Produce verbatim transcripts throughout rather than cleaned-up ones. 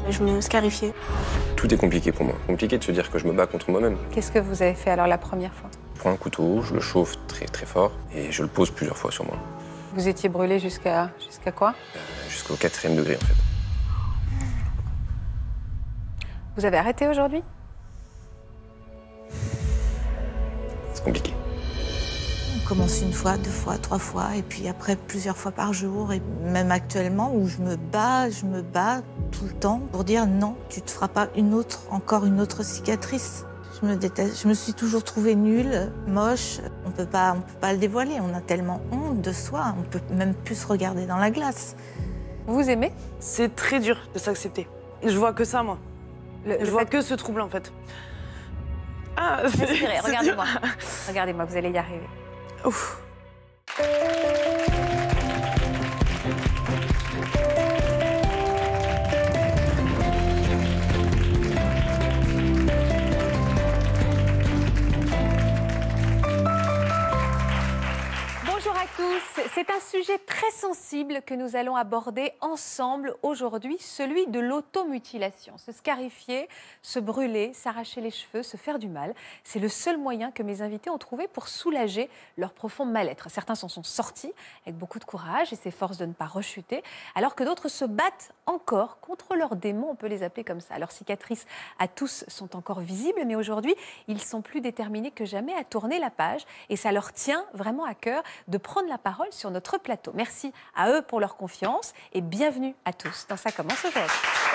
Je me scarifiais. Tout est compliqué pour moi. Compliqué de se dire que je me bats contre moi-même. Qu'est-ce que vous avez fait alors la première fois? Je prends un couteau, je le chauffe très très fort et je le pose plusieurs fois sur moi. Vous étiez brûlé jusqu'à jusqu'à quoi? Euh, Jusqu'au quatrième degré en fait. Vous avez arrêté aujourd'hui? C'est compliqué. On commence une fois, deux fois, trois fois, et puis après plusieurs fois par jour, et même actuellement où je me bats, je me bats tout le temps pour dire non, tu te feras pas une autre, encore une autre cicatrice. Je me déteste, je me suis toujours trouvée nulle, moche. On peut pas, on peut pas le dévoiler, on a tellement honte de soi, on peut même plus se regarder dans la glace. Vous aimez? C'est très dur de s'accepter. Je vois que ça, moi. Le, Je le vois fait... que ce trouble, en fait. Ah, c'est... Respirez, regardez-moi. Regardez-moi, vous allez y arriver. Ouf. Bonjour à tous, c'est un sujet très sensible que nous allons aborder ensemble aujourd'hui, celui de l'automutilation. Se scarifier, se brûler, s'arracher les cheveux, se faire du mal, c'est le seul moyen que mes invités ont trouvé pour soulager leur profond mal-être. Certains s'en sont sortis avec beaucoup de courage et s'efforcent de ne pas rechuter, alors que d'autres se battent encore contre leurs démons, on peut les appeler comme ça. Leurs cicatrices à tous sont encore visibles, mais aujourd'hui, ils sont plus déterminés que jamais à tourner la page et ça leur tient vraiment à cœur de prendre la parole sur notre plateau. Merci à eux pour leur confiance et bienvenue à tous dans Ça commence aujourd'hui.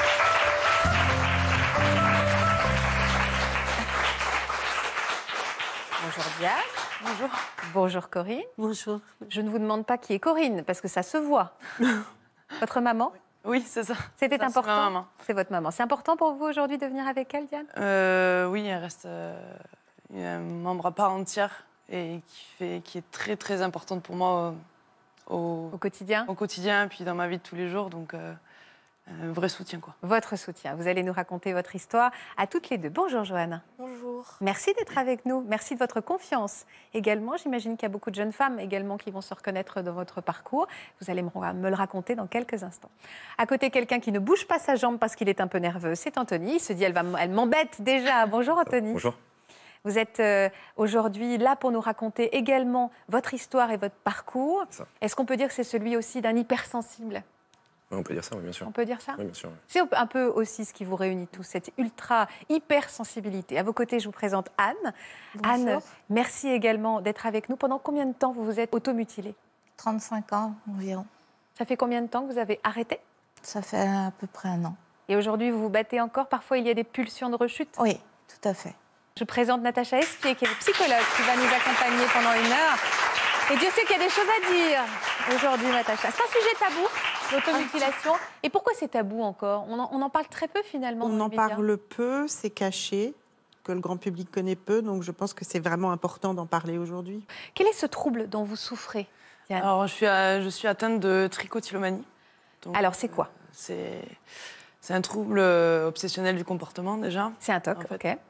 Bonjour Diane. Bonjour. Bonjour Corinne. Bonjour. Je ne vous demande pas qui est Corinne parce que ça se voit. Votre maman? Oui, c'est ça. C'était Ça, important. c'est ma maman. C'est votre maman. C'est important pour vous aujourd'hui de venir avec elle, Diane? Euh, oui, elle reste euh, un membre à part entière et qui, fait, qui est très, très importante pour moi au, au, Au quotidien? au quotidien, puis dans ma vie de tous les jours. Donc, euh, un vrai soutien, quoi. Votre soutien. Vous allez nous raconter votre histoire à toutes les deux. Bonjour Johanna. Bonjour. Merci d'être avec nous. Merci de votre confiance. Également, j'imagine qu'il y a beaucoup de jeunes femmes également qui vont se reconnaître dans votre parcours. Vous allez me le raconter dans quelques instants. À côté, quelqu'un qui ne bouge pas sa jambe parce qu'il est un peu nerveux, c'est Anthony. Il se dit, elle, va, elle m'embête déjà. Bonjour Anthony. Bonjour. Vous êtes euh, aujourd'hui là pour nous raconter également votre histoire et votre parcours. Est-ce qu'on peut dire que c'est celui aussi d'un hypersensible? Ouais, on peut dire ça, oui, bien sûr. On peut dire ça? Oui, bien sûr. Oui. C'est un peu aussi ce qui vous réunit tous, cette ultra hypersensibilité. À vos côtés, je vous présente Anne. Bonjour. Anne, merci également d'être avec nous. Pendant combien de temps vous vous êtes automutilée? trente-cinq ans environ. Ça fait combien de temps que vous avez arrêté? Ça fait à peu près un an. Et aujourd'hui, vous vous battez encore? Parfois, il y a des pulsions de rechute? Oui, tout à fait. Je vous présente Natacha Espier, qui est psychologue, qui va nous accompagner pendant une heure. Et Dieu sait qu'il y a des choses à dire aujourd'hui, Natacha. C'est un sujet tabou, l'automutilation. Et pourquoi c'est tabou encore? on en, on en parle très peu finalement. On en parle peu, c'est caché, que le grand public connaît peu, donc je pense que c'est vraiment important d'en parler aujourd'hui. Quel est ce trouble dont vous souffrez, Diane? Alors, je suis, à, je suis atteinte de trichotillomanie. Donc, Alors, c'est quoi? C'est c'est un trouble euh, obsessionnel du comportement, déjà. C'est un toc, En fait. ok.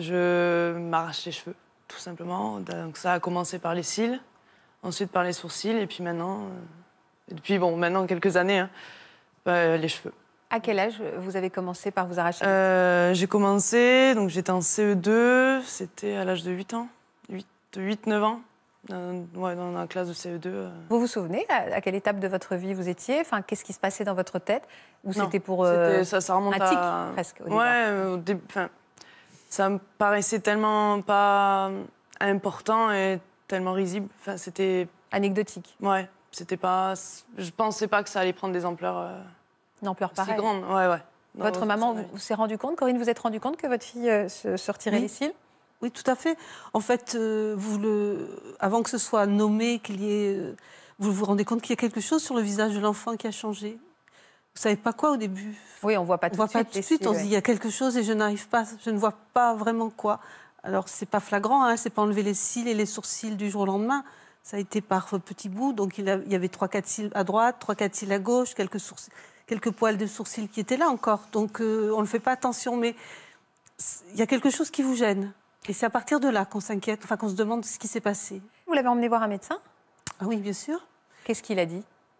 Je m'arrache les cheveux, tout simplement. Donc, ça a commencé par les cils, ensuite par les sourcils, et puis maintenant, euh, et depuis bon, maintenant quelques années, hein, bah, les cheveux. À quel âge vous avez commencé par vous arracher? euh, J'ai commencé, donc j'étais en C E deux, c'était à l'âge de huit ans, huit neuf ans, euh, ouais, dans la classe de C E deux. Euh. Vous vous souvenez à, à quelle étape de votre vie vous étiez? Enfin, qu'est-ce qui se passait dans votre tête? Ou Non, c'était pour euh, ça, ça remonte un tic, à... presque, au Ouais, euh, au début, enfin, ça me paraissait tellement pas important et tellement risible. Enfin, c'était... Anecdotique. Ouais, c'était pas... Je pensais pas que ça allait prendre des ampleurs euh, Non, pleure si pareil. grandes. Ouais, ouais. Non, Votre maman ça, vous, vous s'est rendu compte, Corinne, vous êtes rendu compte que votre fille euh, se, se retirait Oui. les cils? Oui, tout à fait. En fait, euh, vous le... avant que ce soit nommé, qu'il y ait... euh, vous vous rendez compte qu'il y a quelque chose sur le visage de l'enfant qui a changé. Vous savez pas quoi au début? Oui, on voit pas On tout voit de pas suite. tout de les suite, cils, on se ouais. dit il y a quelque chose et je n'arrive pas, je ne vois pas vraiment quoi. Alors c'est pas flagrant, hein, c'est pas enlever les cils et les sourcils du jour au lendemain. Ça a été par petits bouts, donc il, a, il y avait trois quatre cils à droite, trois quatre cils à gauche, quelques, sourcils, quelques poils de sourcils qui étaient là encore. Donc euh, on ne fait pas attention, mais il y a quelque chose qui vous gêne. Et c'est à partir de là qu'on s'inquiète, enfin qu'on se demande ce qui s'est passé. Vous l'avez emmené voir un médecin? Ah oui, bien sûr. Qu'est-ce qu'il a dit?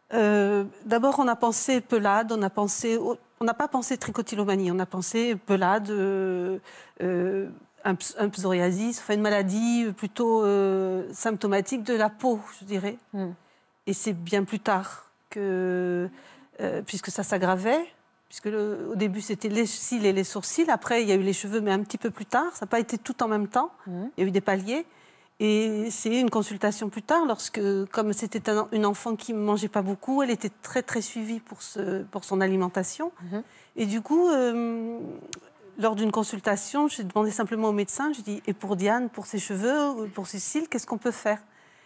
Euh, D'abord, on a pensé pelade, on a pensé, on n'a pas pensé trichotillomanie, on a pensé pelade, euh, euh, un, un psoriasis, enfin une maladie plutôt euh, symptomatique de la peau, je dirais. Mm. Et c'est bien plus tard que, euh, puisque ça s'aggravait, puisque le, au début c'était les cils et les sourcils, après il y a eu les cheveux, mais un petit peu plus tard, ça n'a pas été tout en même temps, mm. il y a eu des paliers. Et c'est une consultation plus tard, lorsque, comme c'était un, une enfant qui ne mangeait pas beaucoup, elle était très très suivie pour, ce, pour son alimentation. Mm-hmm. Et du coup, euh, lors d'une consultation, j'ai demandé simplement au médecin, je dis, et pour Diane, pour ses cheveux, pour ses cils, qu'est-ce qu'on peut faire?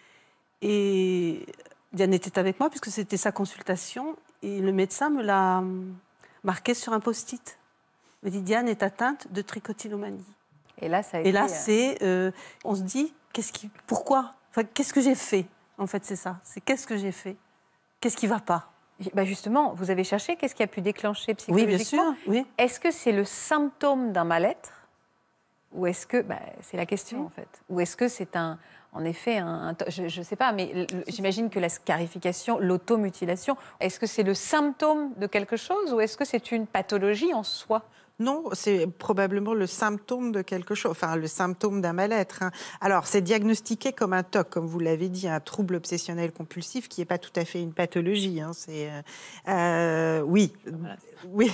Et Diane était avec moi, puisque c'était sa consultation, et le médecin me l'a marqué sur un post-it. Il me dit, Diane est atteinte de trichotillomanie. Et là, ça a été... Et là, c'est, euh, on se dit, qu'est-ce qui, pourquoi, enfin, qu'est-ce que j'ai fait? En fait, c'est ça. C'est qu'est-ce que j'ai fait? Qu'est-ce qui ne va pas? Bah justement, vous avez cherché, qu'est-ce qui a pu déclencher psychologiquement? Oui, bien sûr. Oui. Est-ce que c'est le symptôme d'un mal-être? Ou est-ce que, bah, c'est la question, oui. en fait. Ou est-ce que c'est un, en effet, un, un je ne sais pas, mais j'imagine que la scarification, l'automutilation, est-ce que c'est le symptôme de quelque chose ou est-ce que c'est une pathologie en soi? Non, c'est probablement le symptôme de quelque chose, enfin le symptôme d'un mal-être. Hein. Alors, c'est diagnostiqué comme un T O C, comme vous l'avez dit, un trouble obsessionnel compulsif, qui n'est pas tout à fait une pathologie. Hein. C'est, euh, oui, voilà. oui,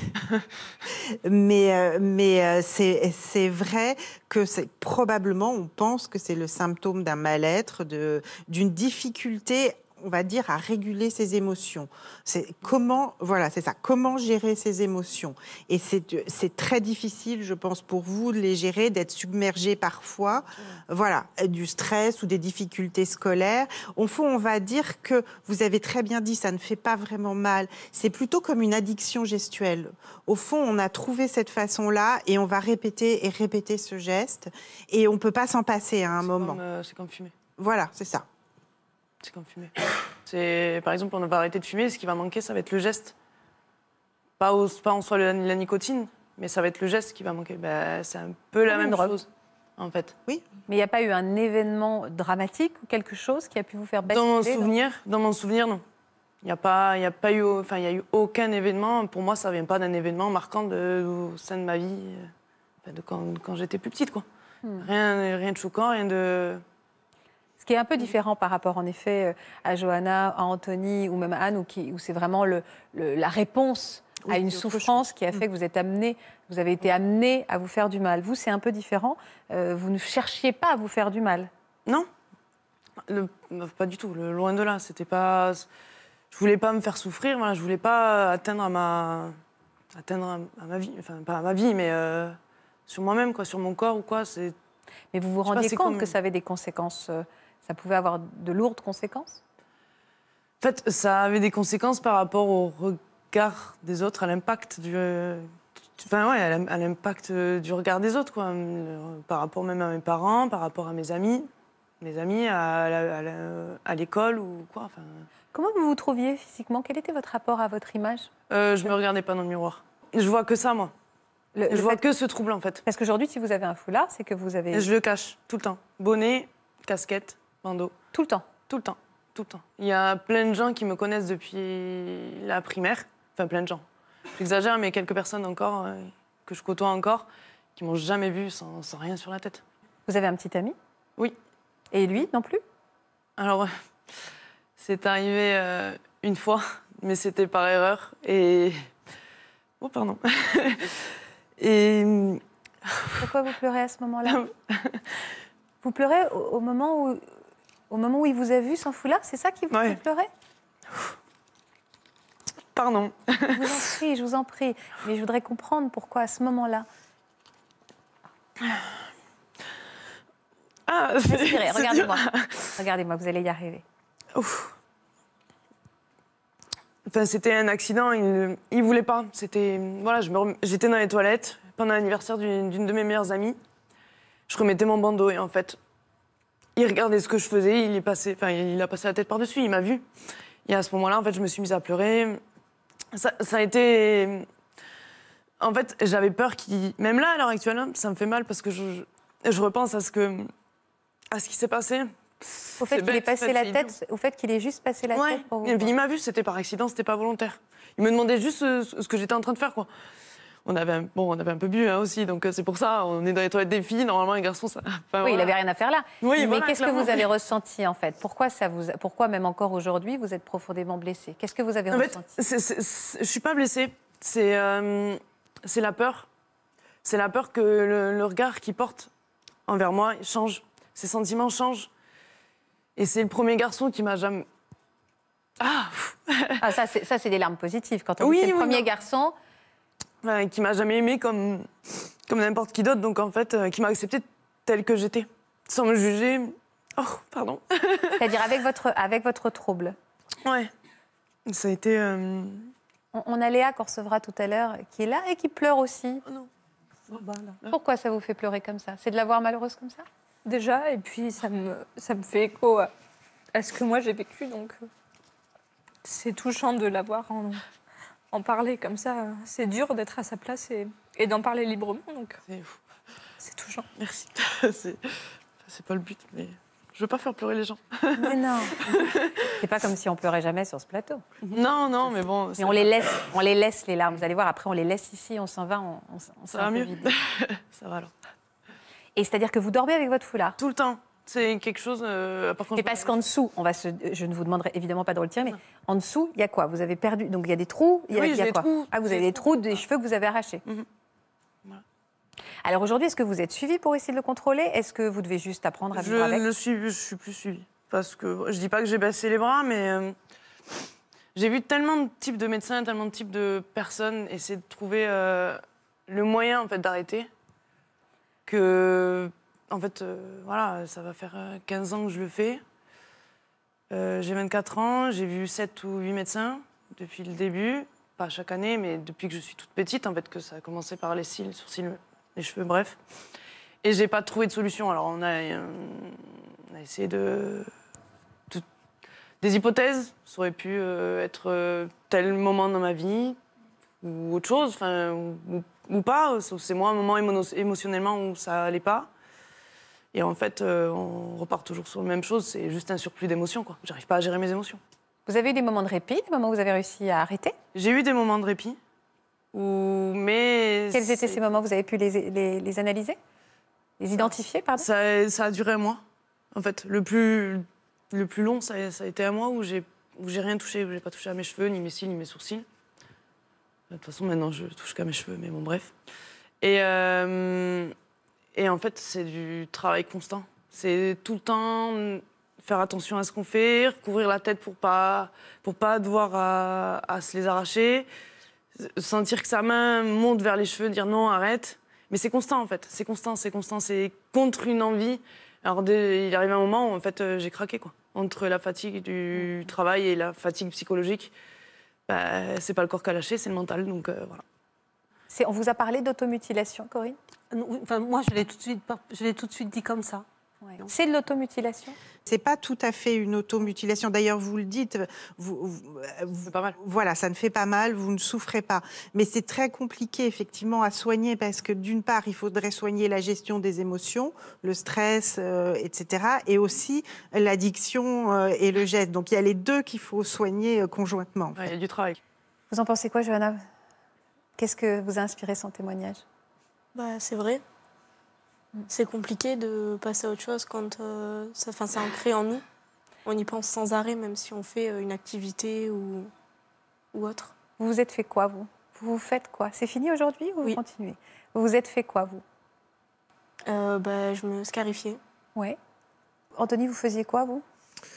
mais, euh, mais euh, c'est, c'est vrai que c'est probablement, on pense que c'est le symptôme d'un mal-être, de, d'une difficulté, on va dire, à réguler ses émotions. C'est comment, voilà, c'est ça, comment gérer ses émotions. Et c'est, c'est très difficile, je pense, pour vous de les gérer, d'être submergé parfois, mmh. voilà, du stress ou des difficultés scolaires. Au fond, on va dire que, vous avez très bien dit, ça ne fait pas vraiment mal. C'est plutôt comme une addiction gestuelle. Au fond, on a trouvé cette façon-là et on va répéter et répéter ce geste. Et on ne peut pas s'en passer à un c'est moment. Comme, euh, c'est comme fumer. Voilà, c'est ça. C'est comme fumer. C'est, par exemple, on va arrêter de fumer, ce qui va manquer, ça va être le geste. Pas, au, pas en soi la, la nicotine, mais ça va être le geste qui va manquer. Ben, c'est un peu la même drogue. chose, en fait. Oui. Mais il n'y a pas eu un événement dramatique ou quelque chose qui a pu vous faire basculer? Dans mon souvenir, dans mon souvenir, non. Il n'y a pas, il y a pas eu, enfin, il y a eu aucun événement. Pour moi, ça ne vient pas d'un événement marquant de, au sein de ma vie, de quand, quand j'étais plus petite, quoi. Hmm. Rien, rien de choquant, rien de. Ce qui est un peu différent par rapport, en effet, à Johanna, à Anthony ou même à Anne, où, qui, où c'est vraiment le, le, la réponse oui, à une souffrance qui a fait que vous êtes amené, vous avez été amené à vous faire du mal. Vous, c'est un peu différent. Euh, vous ne cherchiez pas à vous faire du mal. Non, le, pas du tout. Le, loin de là. C'était pas. Je voulais pas me faire souffrir. Voilà, je voulais pas atteindre à ma, atteindre à ma vie. Enfin, pas à ma vie, mais euh, sur moi-même, quoi, sur mon corps ou quoi. C'est. Mais vous vous rendiez pas, compte comme... que ça avait des conséquences. Euh, Ça pouvait avoir de lourdes conséquences? En fait, ça avait des conséquences par rapport au regard des autres, à l'impact du, enfin ouais, à l'impact du regard des autres, quoi. Par rapport même à mes parents, par rapport à mes amis, mes amis à, la, à, la, à l'école ou quoi. Enfin... Comment vous vous trouviez physiquement? Quel était votre rapport à votre image? euh, Je me regardais pas dans le miroir. Je vois que ça, moi. Le, je le vois fait... que ce trouble, en fait. Parce qu'aujourd'hui, si vous avez un foulard, c'est que vous avez. Et je le cache tout le temps. Bonnet, casquette. Bandeau. Tout le temps? Tout le temps, tout le temps. Il y a plein de gens qui me connaissent depuis la primaire. Enfin, plein de gens. J'exagère, mais quelques personnes encore, euh, que je côtoie encore, qui m'ont jamais vu sans, sans rien sur la tête. Vous avez un petit ami? Oui. Et lui, non plus? Alors, euh, c'est arrivé euh, une fois, mais c'était par erreur. Et... Oh, pardon. Et... Pourquoi vous pleurez à ce moment-là? Vous pleurez au, au, moment où, au moment où il vous a vu sans foulard? C'est ça qui vous ouais. fait pleurer? Pardon. Je vous en prie, je vous en prie. Mais je voudrais comprendre pourquoi à ce moment-là. Ah, c'est, Respirez, regardez-moi. Regardez-moi, vous allez y arriver. Ouf. Enfin, c'était un accident, il ne voulait pas. C'était, voilà, je me, j'étais dans les toilettes pendant l'anniversaire d'une, d'une de mes meilleures amies. Je remettais mon bandeau et en fait, il regardait ce que je faisais, il, est passé, enfin, il a passé la tête par-dessus, il m'a vu. Et à ce moment-là, en fait, je me suis mise à pleurer. Ça, ça a été... En fait, j'avais peur qu'il... Même là, à l'heure actuelle, ça me fait mal parce que je, je repense à ce, que, à ce qui s'est passé, Au fait C'est qu'il ait bête, passé en fait, la c'est tête, au fait qu'il ait juste passé la Ouais. tête pour vous. Et puis il m'a vu, c'était par accident, c'était pas volontaire. Il me demandait juste ce, ce que j'étais en train de faire, quoi. On avait un, bon, on avait un peu bu hein, aussi, donc euh, c'est pour ça. On est dans les toilettes des filles. Normalement, un garçon, ça. Enfin, Oui, voilà. il n'avait rien à faire là. Oui, Mais voilà, qu'est-ce que clairement. vous avez ressenti en fait? Pourquoi ça vous, pourquoi même encore aujourd'hui vous êtes profondément blessé? Qu'est-ce que vous avez En fait, ressenti? c'est- c'est- c'est- je suis pas blessée. C'est euh, c'est la peur. C'est la peur que le, le regard qu'il porte envers moi il change. Ses sentiments changent. Et c'est le premier garçon qui m'a jamais. Ah, pff, Ah, ça, c'est, ça, c'est des larmes positives. Quand on Oui, dit que c'est le oui, premier non. garçon, ouais, qui m'a jamais aimé comme comme n'importe qui d'autre. Donc en fait, euh, qui m'a accepté telle que j'étais, sans me juger. Oh, pardon. c'est-à-dire avec votre, avec votre trouble. Ouais. Ça a été. euh, On, on a Léa qu'on recevra tout à l'heure, qui est là et qui pleure aussi. Oh non. Pourquoi ça vous fait pleurer comme ça? C'est de la voir malheureuse comme ça? Déjà, et puis ça me, ça me fait écho à, à ce que moi j'ai vécu, donc euh, c'est touchant de l'avoir en, en parler comme ça. C'est dur d'être à sa place et, et d'en parler librement, donc C'est- c'est touchant. Merci. c'est c'est pas le but, mais je veux pas faire pleurer les gens. Mais non. C'est pas comme si on pleurait jamais sur ce plateau. Non, non, mais bon. Mais c'est- on les laisse, on les laisse les larmes. Vous allez voir, après on les laisse ici, on s'en va, on, on, on Ça s'est un va peu mieux. vidé. Ça va alors. Et c'est-à-dire que vous dormez avec votre foulard. Tout le temps. C'est quelque chose. Euh, par contre, Et parce qu'en dessous, on va se, je ne vous demanderai évidemment pas de retirer, mais en dessous, il y a quoi? Vous avez perdu, donc il y a des trous. Il y a, Oui, il y a j'ai des quoi trous. Ah, vous J'ai avez des des trous, des cheveux que vous avez arrachés. Mhm. Voilà. Alors aujourd'hui, est-ce que vous êtes suivi pour essayer de le contrôler? Est-ce que vous devez juste apprendre à je vivre avec? le suis, je suis plus suivie. Parce que je dis pas que j'ai baissé les bras, mais euh, j'ai vu tellement de types de médecins, tellement de types de personnes essayer de trouver euh, le moyen en fait d'arrêter. Que en fait, euh, voilà, ça va faire euh, quinze ans que je le fais. Euh, j'ai vingt-quatre ans, j'ai vu sept ou huit médecins depuis le début. Pas chaque année, mais depuis que je suis toute petite, en fait, que ça a commencé par les cils, les sourcils, les cheveux, bref. Et j'ai pas trouvé de solution. Alors on a, euh, on a essayé de, de- des hypothèses. Ça aurait pu euh, être euh, tel moment dans ma vie ou autre chose, enfin ou, ou pas. C'est moi un moment émo- émotionnellement où ça allait pas. Et en fait, euh, on repart toujours sur la même chose. C'est juste un surplus d'émotions, quoi. J'arrive pas à gérer mes émotions. Vous avez eu des moments de répit, des moments où vous avez réussi à arrêter? J'ai eu des moments de répit, où, mais Quels étaient c'est- ces moments? Vous avez pu les, les- les analyser? Les identifier, pardon? Ça, ça a duré un mois. En fait, le plus, le plus long, ça, a- ça a été un mois où j'ai où j'ai rien touché, où j'ai pas touché à mes cheveux, ni mes cils, ni mes sourcils. De toute façon, maintenant, je touche qu'à mes cheveux, mais bon, bref. Et, euh, et en fait, c'est du travail constant. C'est tout le temps faire attention à ce qu'on fait, recouvrir la tête pour pas pour pas devoir à, à se les arracher, sentir que sa main monte vers les cheveux, dire non, arrête. Mais c'est constant en fait, c'est constant, c'est constant, c'est contre une envie. Alors dès- il arrive un moment où en fait euh, j'ai craqué quoi. Entre la fatigue du travail et la fatigue psychologique, bah, c'est pas le corps qui a lâché, c'est le mental. Donc euh, voilà. C'est- On vous a parlé d'automutilation, Corinne? Non, oui, enfin, moi, je l'ai tout de suite, pas- je l'ai tout de suite dit comme ça. Ouais. C'est de l'automutilation? C'est pas tout à fait une automutilation. D'ailleurs, vous le dites, vous, vous- vous- C'est pas mal. voilà, ça ne fait pas mal, vous ne souffrez pas. Mais c'est très compliqué, effectivement, à soigner parce que d'une part, il faudrait soigner la gestion des émotions, le stress, euh, et cetera, et aussi l'addiction euh, et le geste. Donc, il y a les deux qu'il faut soigner euh, conjointement. en Ouais, il fait. y a du travail. Vous en pensez quoi, Johanna? Qu'est-ce que vous a inspiré son témoignage? Bah, c'est vrai. C'est compliqué de passer à autre chose quand euh, ça, enfin, c'est ancré en nous. On y pense sans arrêt, même si on fait euh, une activité ou, ou autre. Vous vous êtes fait quoi, vous? Vous vous faites quoi? C'est fini aujourd'hui ou vous Oui. continuez? Vous vous êtes fait quoi, vous? Euh, bah, je me scarifiais. Ouais. Anthony, vous faisiez quoi, vous?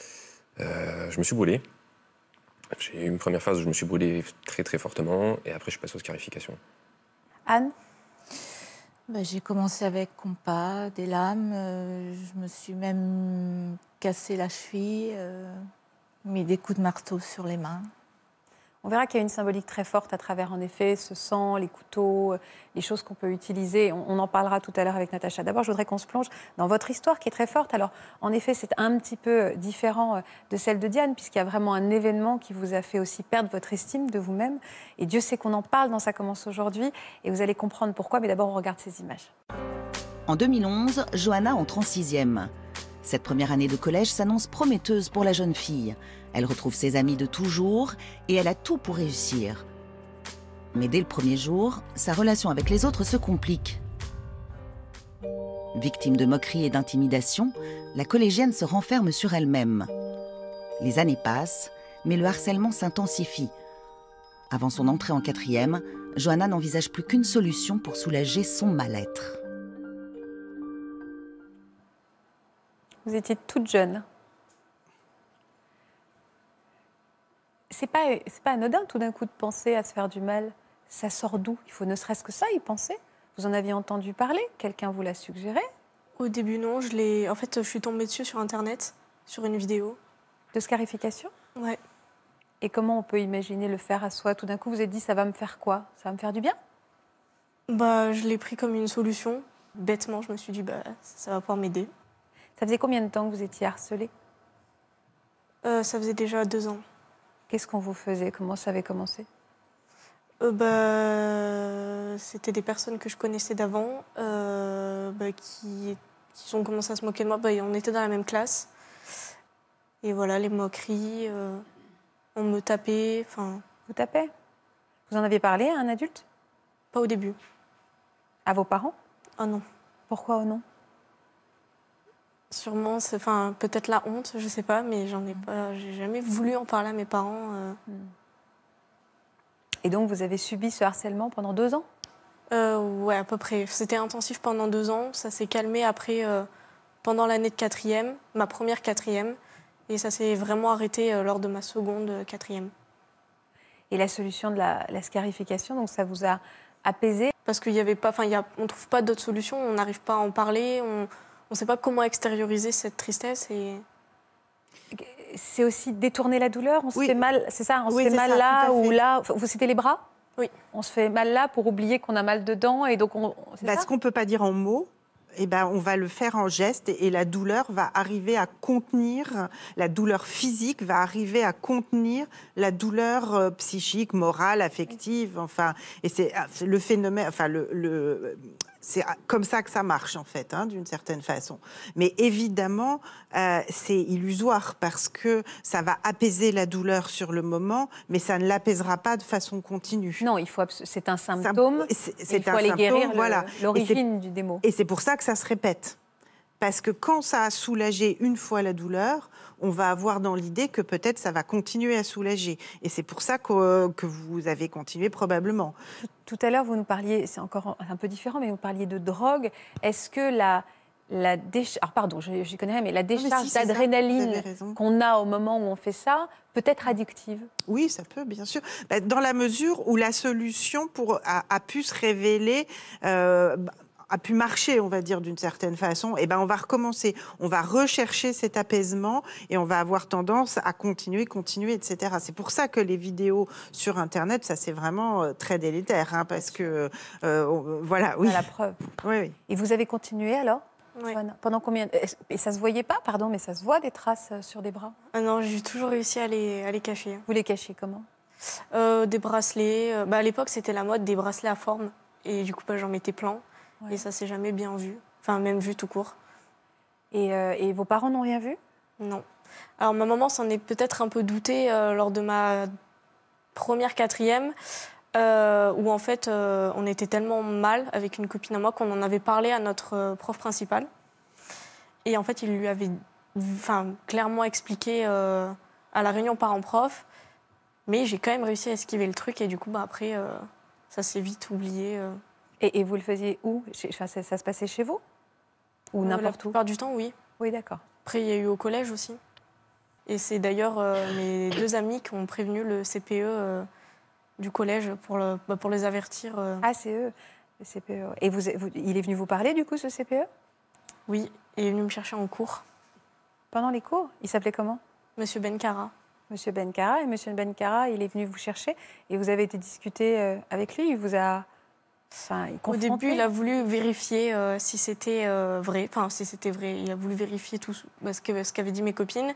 Euh, je me suis brûlé. J'ai eu une première phase où je me suis brûlé très très fortement et après je suis passé aux scarifications. Anne? Ben, j'ai commencé avec compas, des lames. euh, je me suis même cassé la cheville, euh, mis des coups de marteau sur les mains. On verra qu'il y a une symbolique très forte à travers, en effet, ce sang, les couteaux, euh, les choses qu'on peut utiliser. On, on en parlera tout à l'heure avec Natacha. D'abord, je voudrais qu'on se plonge dans votre histoire qui est très forte. Alors, en effet, c'est un petit peu différent de celle de Diane, puisqu'il y a vraiment un événement qui vous a fait aussi perdre votre estime de vous-même. Et Dieu sait qu'on en parle dans Ça commence aujourd'hui. Et vous allez comprendre pourquoi. Mais d'abord, on regarde ces images. En deux mille onze, Johanna entre en sixième. Cette première année de collège s'annonce prometteuse pour la jeune fille. Elle retrouve ses amis de toujours et elle a tout pour réussir. Mais dès le premier jour, sa relation avec les autres se complique. Victime de moqueries et d'intimidation, la collégienne se renferme sur elle-même. Les années passent, mais le harcèlement s'intensifie. Avant son entrée en quatrième, Johanna n'envisage plus qu'une solution pour soulager son mal-être. Vous étiez toute jeune. C'est pas, c'est pas anodin tout d'un coup de penser à se faire du mal. Ça sort d'où? Il faut ne serait-ce que ça y penser. Vous en aviez entendu parler? Quelqu'un vous l'a suggéré? Au début, non. Je l'ai... En fait, je suis tombée dessus sur Internet, sur une vidéo. De scarification? Ouais. Et comment on peut imaginer le faire à soi? Tout d'un coup, vous êtes dit, ça va me faire quoi? Ça va me faire du bien? Bah, je l'ai pris comme une solution. Bêtement, je me suis dit, bah, ça va pouvoir m'aider. Ça faisait combien de temps que vous étiez harcelée? euh, Ça faisait déjà deux ans. Qu'est-ce qu'on vous faisait? Comment ça avait commencé? euh, bah, C'était des personnes que je connaissais d'avant euh, bah, qui, qui ont commencé à se moquer de moi. Bah, on était dans la même classe. Et voilà, les moqueries, euh, on me tapait. Enfin, vous tapez? Vous en avez parlé à un adulte? Pas au début. À vos parents? Ah non. Pourquoi oh non? Sûrement, c'est, enfin, peut-être la honte, je sais pas, mais j'en ai pas, j'ai jamais voulu en parler à mes parents. Euh. Et donc, vous avez subi ce harcèlement pendant deux ans? euh, Ouais, à peu près. C'était intensif pendant deux ans. Ça s'est calmé après, euh, pendant l'année de quatrième, ma première quatrième, et ça s'est vraiment arrêté euh, lors de ma seconde euh, quatrième. Et la solution de la, la scarification, donc ça vous a apaisé? Parce qu'il y avait pas, enfin, il y a, on trouve pas d'autre solution. On n'arrive pas à en parler. On On ne sait pas comment extérioriser cette tristesse. Et... C'est aussi détourner la douleur. On se Oui. fait mal, c'est ça? On Oui, se fait c'est mal ça, là tout à ou fait. là. Vous citez les bras? Oui. On se fait mal là pour oublier qu'on a mal dedans et donc on. C'est Bah, ça? ce qu'on ne peut pas dire en mots, eh ben, on va le faire en geste et, et la douleur va arriver à contenir, la douleur physique va arriver à contenir la douleur euh, psychique, morale, affective, enfin, et c'est ah, c'est le phénomène, enfin, le, le, c'est comme ça que ça marche, en fait, hein, d'une certaine façon. Mais évidemment, euh, c'est illusoire parce que ça va apaiser la douleur sur le moment, mais ça ne l'apaisera pas de façon continue. Non, il faut abs- c'est un symptôme. C'est, et c'est il faut un aller symptôme, guérir le- voilà. l'origine du démon. Et c'est pour ça que ça se répète. Parce que quand ça a soulagé une fois la douleur, on va avoir dans l'idée que peut-être ça va continuer à soulager. Et c'est pour ça que, que vous avez continué probablement. Tout, tout à l'heure, vous nous parliez, c'est encore un peu différent, mais vous parliez de drogue. Est-ce que la, la décharge, alors pardon, je, je connais, mais la décharge si, c'est ça, vous d'adrénaline avez raison. qu'on a au moment où on fait ça peut être addictive? Oui, ça peut, bien sûr. Bah, dans la mesure où la solution pour, a, a pu se révéler... Euh, a pu marcher, on va dire, d'une certaine façon, et ben on va recommencer. On va rechercher cet apaisement et on va avoir tendance à continuer, continuer, et cetera. C'est pour ça que les vidéos sur Internet, ça c'est vraiment euh, très délétère, hein, parce que euh, on- voilà, oui. À la preuve. Oui, oui. Et vous avez continué alors? Ouais. Johanna Pendant combien? Et ça se voyait pas, pardon, mais ça se voit des traces sur des bras? Ah non, j'ai toujours réussi à les, à les cacher. Vous les cachez comment? Euh, des bracelets. euh, bah, à l'époque, c'était la mode des bracelets à forme. Et du coup, bah, j'en mettais plein. Ouais. Et ça s'est jamais bien vu. Enfin, même vu tout court. Et, euh, et vos parents n'ont rien vu? Non. Alors, ma maman s'en est peut-être un peu doutée euh, lors de ma première quatrième, euh, où en fait, euh, on était tellement mal avec une copine à moi qu'on en avait parlé à notre euh, prof principal. Et en fait, il lui avait enfin, clairement expliqué euh, à la réunion parents-prof. Mais j'ai quand même réussi à esquiver le truc. Et du coup, bah, après, euh, ça s'est vite oublié. Euh. Et, et vous le faisiez où? Chez- enfin, ça, ça se passait chez vous? Ou Euh, n'importe La où? plupart du temps, oui. Oui, d'accord. Après, il y a eu au collège aussi. Et c'est d'ailleurs euh, mes deux amis qui ont prévenu le C P E euh, du collège pour, le, bah, pour les avertir. euh. Ah, c'est eux, le C P E. Et vous, vous- il est venu vous parler, du coup, ce C P E? Oui, et il est venu me chercher en cours, Pendant les cours? Il s'appelait comment? Monsieur Benkara. Monsieur Benkara. Et Monsieur Benkara, il est venu vous chercher et vous avez été discuter euh, avec lui? Il vous a... Enfin, il Au confronté? début, il a voulu vérifier euh, si c'était euh, vrai. Enfin, si c'était vrai. Il a voulu vérifier tout bah, ce que- ce qu'avaient dit mes copines.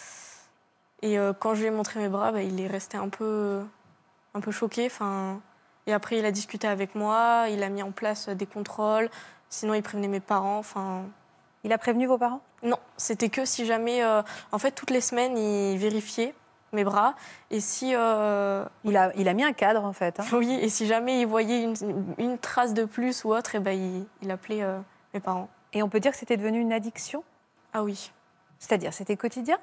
Et euh, quand je lui ai montré mes bras, bah, il est resté un peu, un peu choqué. Enfin, et après, il a discuté avec moi. Il a mis en place des contrôles. Sinon, il prévenait mes parents. Enfin, Il a prévenu vos parents? Non, c'était que si jamais... euh, en fait, toutes les semaines, il vérifiait mes bras. Et si... euh, Il a, il a mis un cadre, en fait. Hein. Oui, et si jamais il voyait une, une trace de plus ou autre, eh ben, il, il appelait euh, mes parents. Et on peut dire que c'était devenu une addiction? Ah oui. C'est-à-dire, c'était quotidien?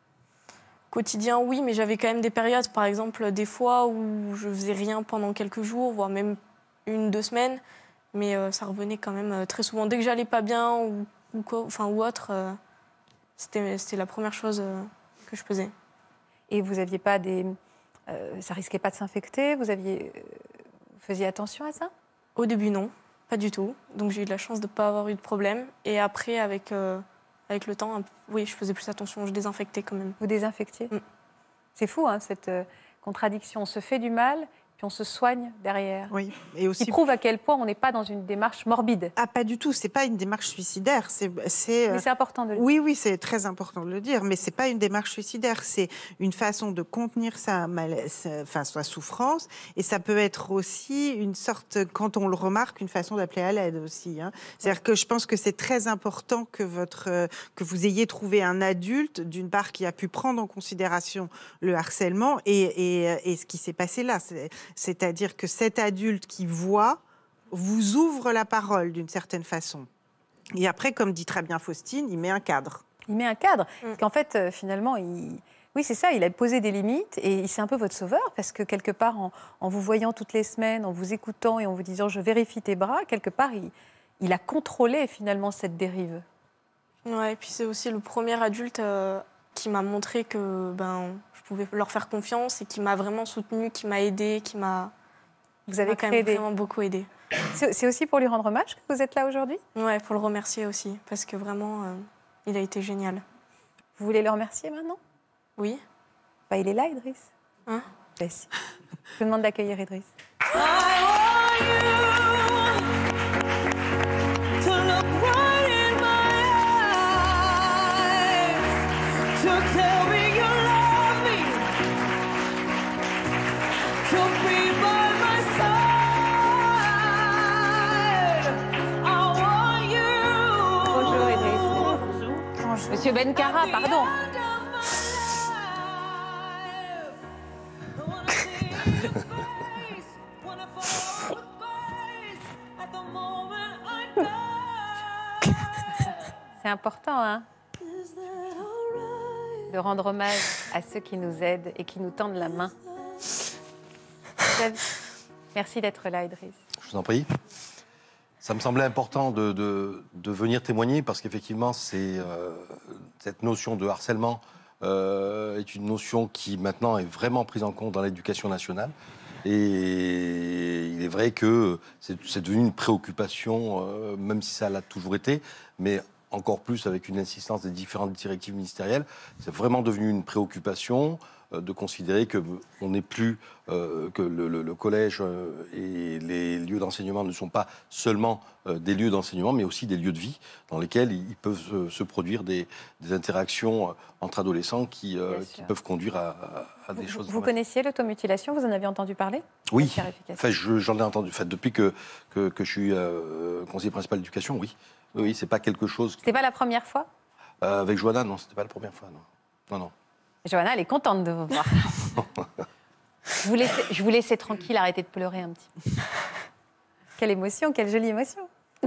Quotidien, oui, mais j'avais quand même des périodes, par exemple, des fois où je faisais rien pendant quelques jours, voire même une, deux semaines. Mais euh, ça revenait quand même euh, très souvent. Dès que j'allais pas bien ou, ou, quoi, enfin, ou autre, euh, c'était, c'était la première chose euh, que je faisais. Et vous aviez pas des... Euh, ça risquait pas de s'infecter? Vous aviez... euh, vous faisiez attention à ça? Au début, non, pas du tout. Donc j'ai eu de la chance de ne pas avoir eu de problème. Et après, avec, euh, avec le temps, un peu- oui, je faisais plus attention, je désinfectais quand même. Vous désinfectiez? Mm. C'est fou, hein, cette euh, contradiction. On se fait du mal, puis on se soigne derrière. Oui, et Qui aussi... prouve à quel point on n'est pas dans une démarche morbide. Ah, pas du tout, c'est pas une démarche suicidaire. C'est, c'est, euh, Mais c'est important de le dire. Oui, oui, c'est très important de le dire, mais c'est pas une démarche suicidaire, c'est une façon de contenir sa, malaise, enfin, sa souffrance, et ça peut être aussi une sorte, quand on le remarque, une façon d'appeler à l'aide aussi. Hein. C'est-à-dire que je pense que c'est très important que, votre, euh, que vous ayez trouvé un adulte, d'une part, qui a pu prendre en considération le harcèlement et, et, et ce qui s'est passé là. C'est, c'est-à-dire que cet adulte qui voit vous ouvre la parole d'une certaine façon. Et après, comme dit très bien Faustine, il met un cadre. Il met un cadre. Mm. Parce qu'en fait, euh, finalement, il... oui, c'est ça, il a posé des limites et c'est un peu votre sauveur parce que quelque part, en, en vous voyant toutes les semaines, en vous écoutant et en vous disant « je vérifie tes bras », quelque part, il, il a contrôlé finalement cette dérive. Ouais, et puis c'est aussi le premier adulte euh, qui m'a montré que ben, je pouvais leur faire confiance et qui m'a vraiment soutenue, qui m'a aidée, qui m'a, Vous qui avez m'a quand créé même des... vraiment beaucoup aidée. C'est c'est aussi pour lui rendre hommage que vous êtes là aujourd'hui? Ouais, pour le remercier aussi, parce que vraiment, euh, il a été génial. Vous voulez le remercier maintenant? Oui. Bah, il est là, Idriss. Hein? Bah, si. Je vous demande d'accueillir Idriss. Bonjour Idriss. Monsieur Benkara, pardon. C'est important, hein, de rendre hommage à ceux qui nous aident et qui nous tendent la main. Merci d'être là, Idriss. Je vous en prie. Ça me semblait important de, de, de venir témoigner parce qu'effectivement, c'est, euh, cette notion de harcèlement euh, est une notion qui maintenant est vraiment prise en compte dans l'éducation nationale. Et il est vrai que c'est, c'est devenu une préoccupation, euh, même si ça l'a toujours été, mais encore plus avec une insistance des différentes directives ministérielles. C'est vraiment devenu une préoccupation euh, de considérer que on n'est plus euh, que le, le, le collège euh, et les lieux d'enseignement ne sont pas seulement euh, des lieux d'enseignement, mais aussi des lieux de vie dans lesquels ils peuvent se, se produire des, des interactions entre adolescents qui, euh, qui peuvent conduire à, à, à des vous, choses. Vous connaissiez l'automutilation? Vous en aviez entendu parler? Oui. Enfin, je, j'en ai entendu. Enfin, depuis que, que, que je suis euh, conseiller principal d'éducation, oui. Oui, oui, c'est pas quelque chose. C'était pas la première fois? Euh, avec Johanna, non, c'était pas la première fois, non. Non, non. Johanna, elle est contente de vous voir. je, vous laissais, je vous laissais tranquille, arrêtez de pleurer un petit peu. Quelle émotion, quelle jolie émotion.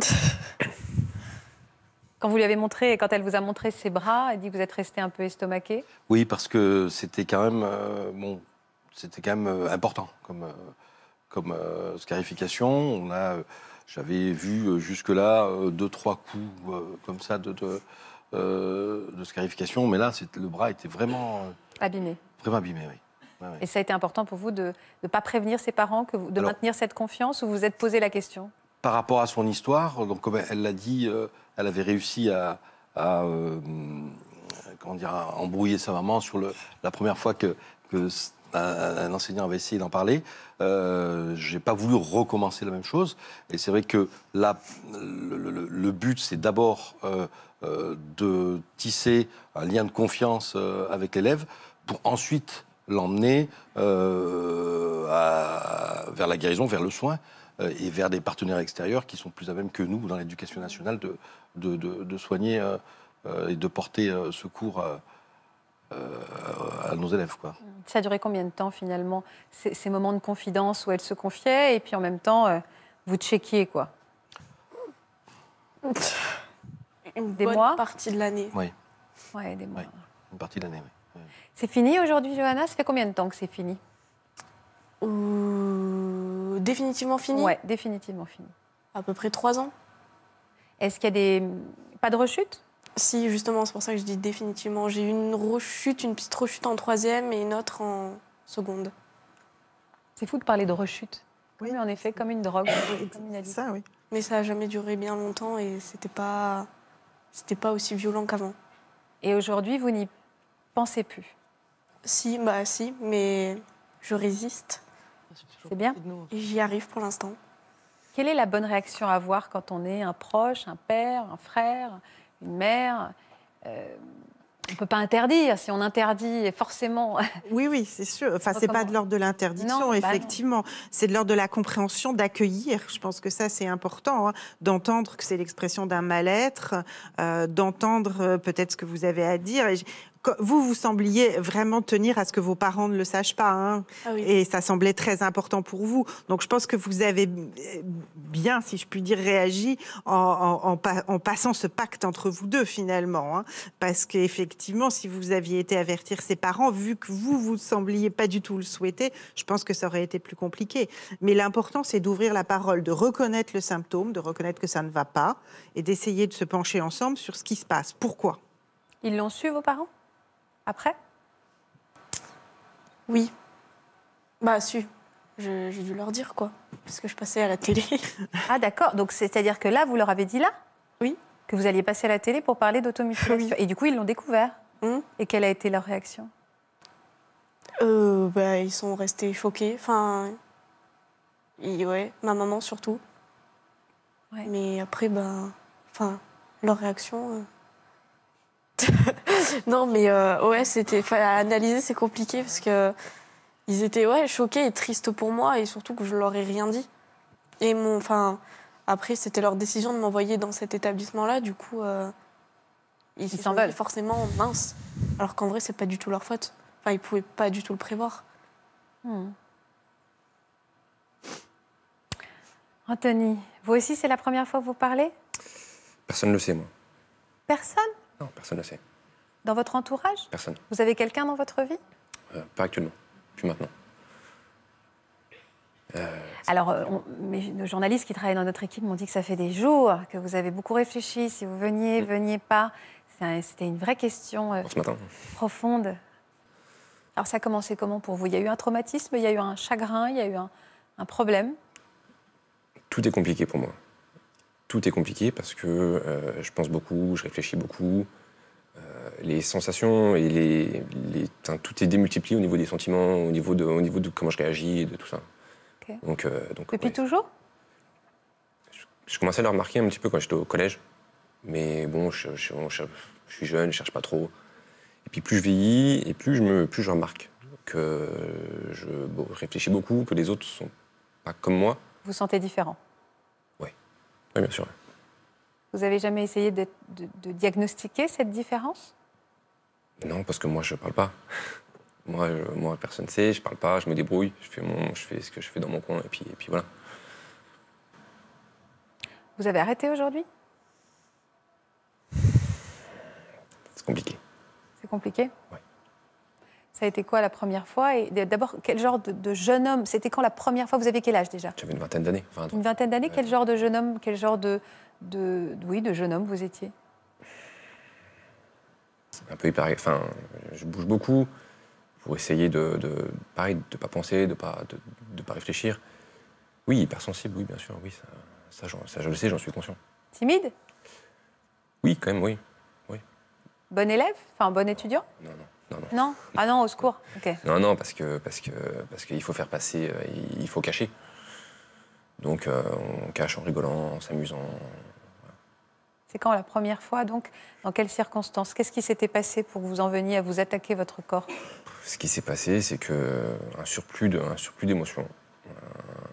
Quand vous lui avez montré, quand elle vous a montré ses bras, elle dit que vous êtes resté un peu estomaqué. Oui, parce que c'était quand même, euh, bon, c'était quand même euh, important comme, euh, comme euh, scarification. On a, euh, j'avais vu euh, jusque-là euh, deux, trois coups euh, comme ça de, de, euh, de scarification, mais là, c'est, le bras était vraiment euh, abîmé. Vraiment abîmé, oui. Ouais, ouais. Et ça a été important pour vous de ne pas prévenir ses parents, que vous, de Alors, maintenir cette confiance, ou vous vous êtes posé la question? Par rapport à son histoire, donc comme elle l'a dit, euh, elle avait réussi à, à, euh, comment dire, à embrouiller sa maman sur le, la première fois que, que un, un enseignant avait essayé d'en parler. Euh, j'ai pas voulu recommencer la même chose. Et c'est vrai que là, le, le, le but, c'est d'abord euh, euh, de tisser un lien de confiance euh, avec l'élève pour ensuite l'emmener euh, à, vers la guérison, vers le soin, euh, et vers des partenaires extérieurs qui sont plus à même que nous, dans l'éducation nationale, de, de, de, de soigner euh, euh, et de porter euh, secours à, euh, à nos élèves, quoi. Ça a duré combien de temps, finalement, ces, ces moments de confidence où elle se confiait, et puis en même temps, euh, vous checkiez, quoi? Une Des bonne mois partie de l'année. Oui. Ouais, des mois. Oui, une partie de l'année, oui. Oui. C'est fini aujourd'hui, Johanna? Ça fait combien de temps que c'est fini? Ou... Définitivement fini? Ouais, définitivement fini. À peu près trois ans. Est-ce qu'il y a des... Pas de rechute? Si, justement, c'est pour ça que je dis définitivement. J'ai eu une rechute, une petite rechute en troisième et une autre en seconde. C'est fou de parler de rechute. Oui, mais en effet, comme une drogue. Comme une Ça, oui. Mais ça n'a jamais duré bien longtemps et c'était pas, c'était pas aussi violent qu'avant. Et aujourd'hui, vous n'y pensez plus? Si, bah si, mais je résiste. C'est bien. Et j'y arrive pour l'instant. Quelle est la bonne réaction à avoir quand on est un proche, un père, un frère, une mère? euh, On ne peut pas interdire. Si on interdit, forcément... Oui, oui, c'est sûr. Enfin, c'est pas de l'ordre de l'interdiction, Non, bah effectivement. non. C'est de l'ordre de la compréhension, d'accueillir. Je pense que ça, c'est important, hein, d'entendre que c'est l'expression d'un mal-être, euh, d'entendre euh, peut-être ce que vous avez à dire. Et vous, vous sembliez vraiment tenir à ce que vos parents ne le sachent pas. Hein, ah oui. Et ça semblait très important pour vous. Donc, je pense que vous avez bien, si je puis dire, réagi en, en, en, en passant ce pacte entre vous deux, finalement. Hein, parce qu'effectivement, si vous aviez été avertir ses parents, vu que vous, vous ne sembliez pas du tout le souhaiter, je pense que ça aurait été plus compliqué. Mais l'important, c'est d'ouvrir la parole, de reconnaître le symptôme, de reconnaître que ça ne va pas, et d'essayer de se pencher ensemble sur ce qui se passe. Pourquoi? Ils l'ont su, vos parents? Après? Oui. Bah, su. Je- J'ai dû leur dire, quoi. Parce que je passais à la télé. Ah, d'accord. Donc, c'est-à-dire que là, vous leur avez dit là? Oui. Que vous alliez passer à la télé pour parler d'automutilation. Oui. Et du coup, ils l'ont découvert. Hum. Et quelle a été leur réaction? Euh, bah, ils sont restés choqués. Enfin, et ouais, ma maman surtout. Ouais. Mais après, bah, enfin, leur réaction. euh, non, mais euh, ouais, c'était, enfin, à analyser, c'est compliqué parce que ils étaient ouais choqués et tristes pour moi et surtout que je leur ai rien dit. Et mon, enfin, après, c'était leur décision de m'envoyer dans cet établissement-là. Du coup, euh, ils, se s'en sont dit veulent. forcément mince. Alors qu'en vrai, c'est pas du tout leur faute. Enfin, ils pouvaient pas du tout le prévoir. Hmm. Anthony, vous aussi, c'est la première fois que vous parlez? Personne ne le sait, moi. Personne? Non, personne ne le sait. Dans votre entourage? Personne. Vous avez quelqu'un dans votre vie? Euh, pas actuellement. Plus maintenant. Euh, Alors, euh, on- mais nos journalistes qui travaillent dans notre équipe m'ont dit que ça fait des jours que vous avez beaucoup réfléchi, si vous veniez, veniez pas. C'est un- C'était une vraie question euh, pour ce matin. profonde. Alors, ça a commencé comment pour vous? Il y a eu un traumatisme, il y a eu un chagrin, il y a eu un, un problème? Tout est compliqué pour moi. Tout est compliqué parce que euh, je pense beaucoup, je réfléchis beaucoup. Euh, les sensations et les, les- enfin, tout est démultiplié au niveau des sentiments, au niveau de, au niveau de comment je réagis et de tout ça. Ok. Donc, euh, donc, Depuis ouais, toujours? je commençais à le remarquer un petit peu quand j'étais au collège. Mais bon, je, je- je- je suis jeune, je cherche pas trop. Et puis plus je vieillis, et plus je, me, plus je remarque que je bon, réfléchis beaucoup, que les autres sont pas comme moi. Vous vous sentez différent? Oui, bien sûr. Vous avez jamais essayé de, de- de diagnostiquer cette différence? Non, parce que moi, je parle pas. Moi, je- moi personne ne sait, je parle pas, je me débrouille, je fais, mon, je fais ce que je fais dans mon coin, et puis, et puis voilà. Vous avez arrêté aujourd'hui? C'est compliqué. C'est compliqué? Ouais. Ça a été quoi la première fois? Et d'abord, quel genre de, de jeune homme? C'était quand la première fois? Vous aviez quel âge déjà? J'avais une vingtaine d'années. vingt ans. Une vingtaine d'années? Ouais. Quel genre de jeune homme, quel genre de, de, oui, de jeune homme vous étiez? Un peu hyper. Enfin, je bouge beaucoup pour essayer de, de pareil, de pas penser, de pas, de, de pas réfléchir. Oui, hypersensible, oui, bien sûr, oui, ça, ça, j'en- ça, je le sais, j'en suis conscient. Timide? Oui, quand même, oui. Bon élève? Enfin, bon étudiant? Non, non, non, non. Non? Ah non, au secours. Ok. Non, non, parce que parce que parce qu'il faut faire passer, euh, il faut cacher. Donc euh, on cache en rigolant, en s'amusant. C'est quand la première fois, donc? Dans quelles circonstances? Qu'est-ce qui s'était passé pour que vous en veniez à vous attaquer votre corps? Ce qui s'est passé, c'est que un surplus de un surplus d'émotions, un,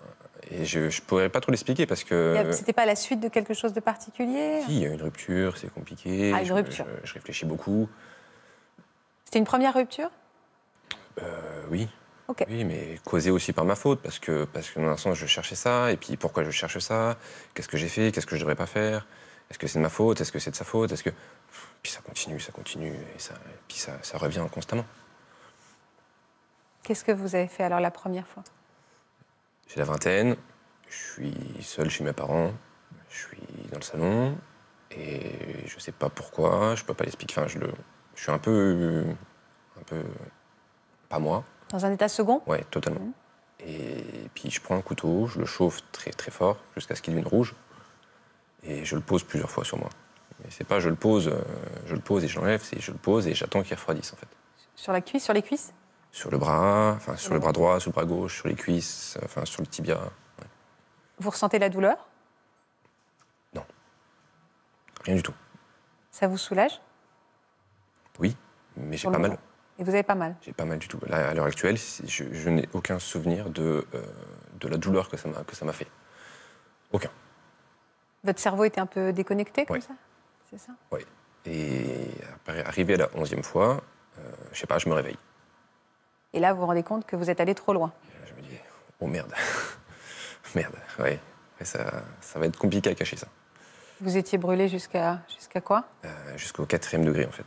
Et je ne pourrais pas trop l'expliquer parce que... C'était pas la suite de quelque chose de particulier? Si, il y a une rupture, c'est compliqué. Ah, une je, rupture. Je, je réfléchis beaucoup. C'était une première rupture? euh, Oui. Ok. Oui, mais causée aussi par ma faute, parce que, parce que dans un sens, je cherchais ça, et puis pourquoi je cherche ça? Qu'est-ce que j'ai fait? Qu'est-ce que je devrais pas faire? Est-ce que c'est de ma faute? Est-ce que c'est de sa faute? Est-ce que... Puis ça continue, ça continue, et, ça, et puis ça, ça revient constamment. Qu'est-ce que vous avez fait alors la première fois? J'ai la vingtaine, je suis seul chez mes parents, je suis dans le salon, et je sais pas pourquoi, je peux pas l'expliquer. Enfin, je, le, je suis un peu... un peu... pas moi. Dans un état second? Ouais, totalement. Mmh. Et puis je prends un couteau, je le chauffe très très fort jusqu'à ce qu'il devienne rouge, et je le pose plusieurs fois sur moi. Mais c'est pas je le pose, euh, je le pose et je l'enlève, c'est je le pose et j'attends qu'il refroidisse en fait. Sur la cuisse, sur les cuisses? Sur le bras, enfin sur le bras droit, sur le bras gauche, sur les cuisses, enfin sur le tibia. Ouais. Vous ressentez la douleur? Non. Rien du tout. Ça vous soulage? Oui, mais j'ai pas mal. Et vous avez pas mal? J'ai pas mal du tout. Là, à l'heure actuelle, je, je n'ai aucun souvenir de, euh, de la douleur que ça m'a que ça m'a fait. Aucun. Votre cerveau était un peu déconnecté comme ouais. ça? C'est ça? Oui. Et après, arrivé à la onzième fois, euh, je sais pas, je me réveille. Et là, vous vous rendez compte que vous êtes allé trop loin? Je me dis, oh merde. Merde, ouais. ouais ça, ça va être compliqué à cacher ça. Vous étiez brûlé jusqu'à jusqu'à quoi? euh, Jusqu'au quatrième degré, en fait.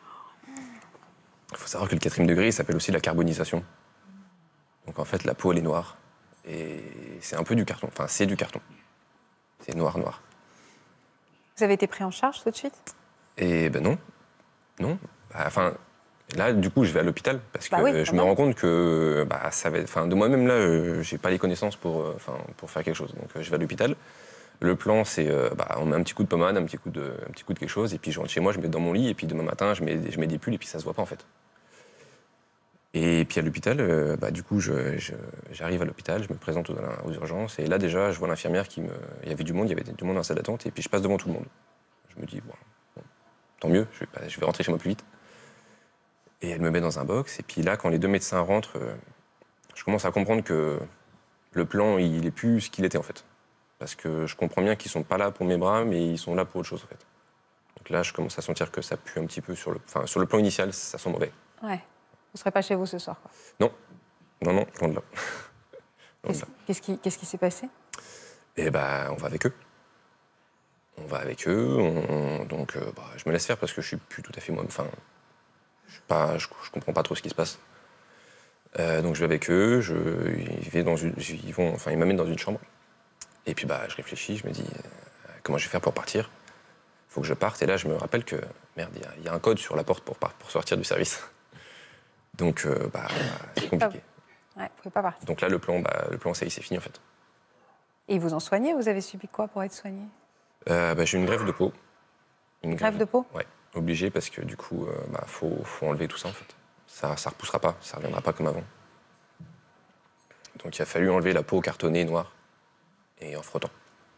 Il faut savoir que le quatrième degré, il s'appelle aussi la carbonisation. Donc en fait, la peau, elle est noire. Et c'est un peu du carton. Enfin, c'est du carton. C'est noir, noir. Vous avez été pris en charge tout de suite? Et ben non. Non. Bah, enfin, là, du coup, je vais à l'hôpital parce que bah oui, je me rends compte que bah, ça va être... Enfin, de moi-même, là, euh, j'ai pas les connaissances pour, euh, enfin, pour faire quelque chose. Donc euh, je vais à l'hôpital. Le plan, c'est euh, bah, on met un petit coup de pommade, un petit coup de, un petit coup de quelque chose, et puis je rentre chez moi, je me mets dans mon lit, et puis demain matin, je mets, je mets des pulls, et puis ça se voit pas en fait. Et puis à l'hôpital, euh, bah, du coup, je, je, j'arrive à l'hôpital, je me présente aux, aux urgences, et là déjà, je vois l'infirmière qui me. Il y avait du monde, il y avait du monde dans la salle d'attente, et puis je passe devant tout le monde. Je me dis, bon, bon tant mieux, je vais, pas, je vais rentrer chez moi plus vite. Et elle me met dans un box, et puis là, quand les deux médecins rentrent, euh, je commence à comprendre que le plan, il est plus ce qu'il était en fait. Parce que je comprends bien qu'ils sont pas là pour mes bras, mais ils sont là pour autre chose, en fait. Donc là, je commence à sentir que ça pue un petit peu sur le... Enfin, sur le plan initial, ça sent mauvais. Ouais. Vous serez pas chez vous ce soir, quoi? Non. Non, non, loin de là. Qu'est-ce, qu'est-ce qui, qu'est-ce qui s'est passé? Eh ben, on va avec eux. On va avec eux, on... donc euh, bah, je me laisse faire parce que je suis plus tout à fait moi-même. Enfin, je suis pas... Je, je comprends pas trop ce qui se passe. Euh, donc je vais avec eux, je... ils, vais dans une... ils, vont... enfin, ils m'amènent dans une chambre. Et puis bah, je réfléchis, je me dis, euh, comment je vais faire pour partir? Il faut que je parte. Et là, je me rappelle que, merde, il y, y a un code sur la porte pour, pour sortir du service. Donc, euh, bah, c'est compliqué. Ouais, vous pouvez pas partir. Donc là, le plan, bah, le plan, ça y est, c'est fini, en fait. Et ils vous ont soigné? Vous avez subi quoi pour être soigné? euh, bah, J'ai eu une greffe de peau. Une greffe, greffe de peau? Ouais, obligé, parce que du coup, il euh, bah, faut, faut enlever tout ça, en fait. Ça ne repoussera pas, ça ne reviendra pas comme avant. Donc il a fallu enlever la peau cartonnée noire. Et en frottant.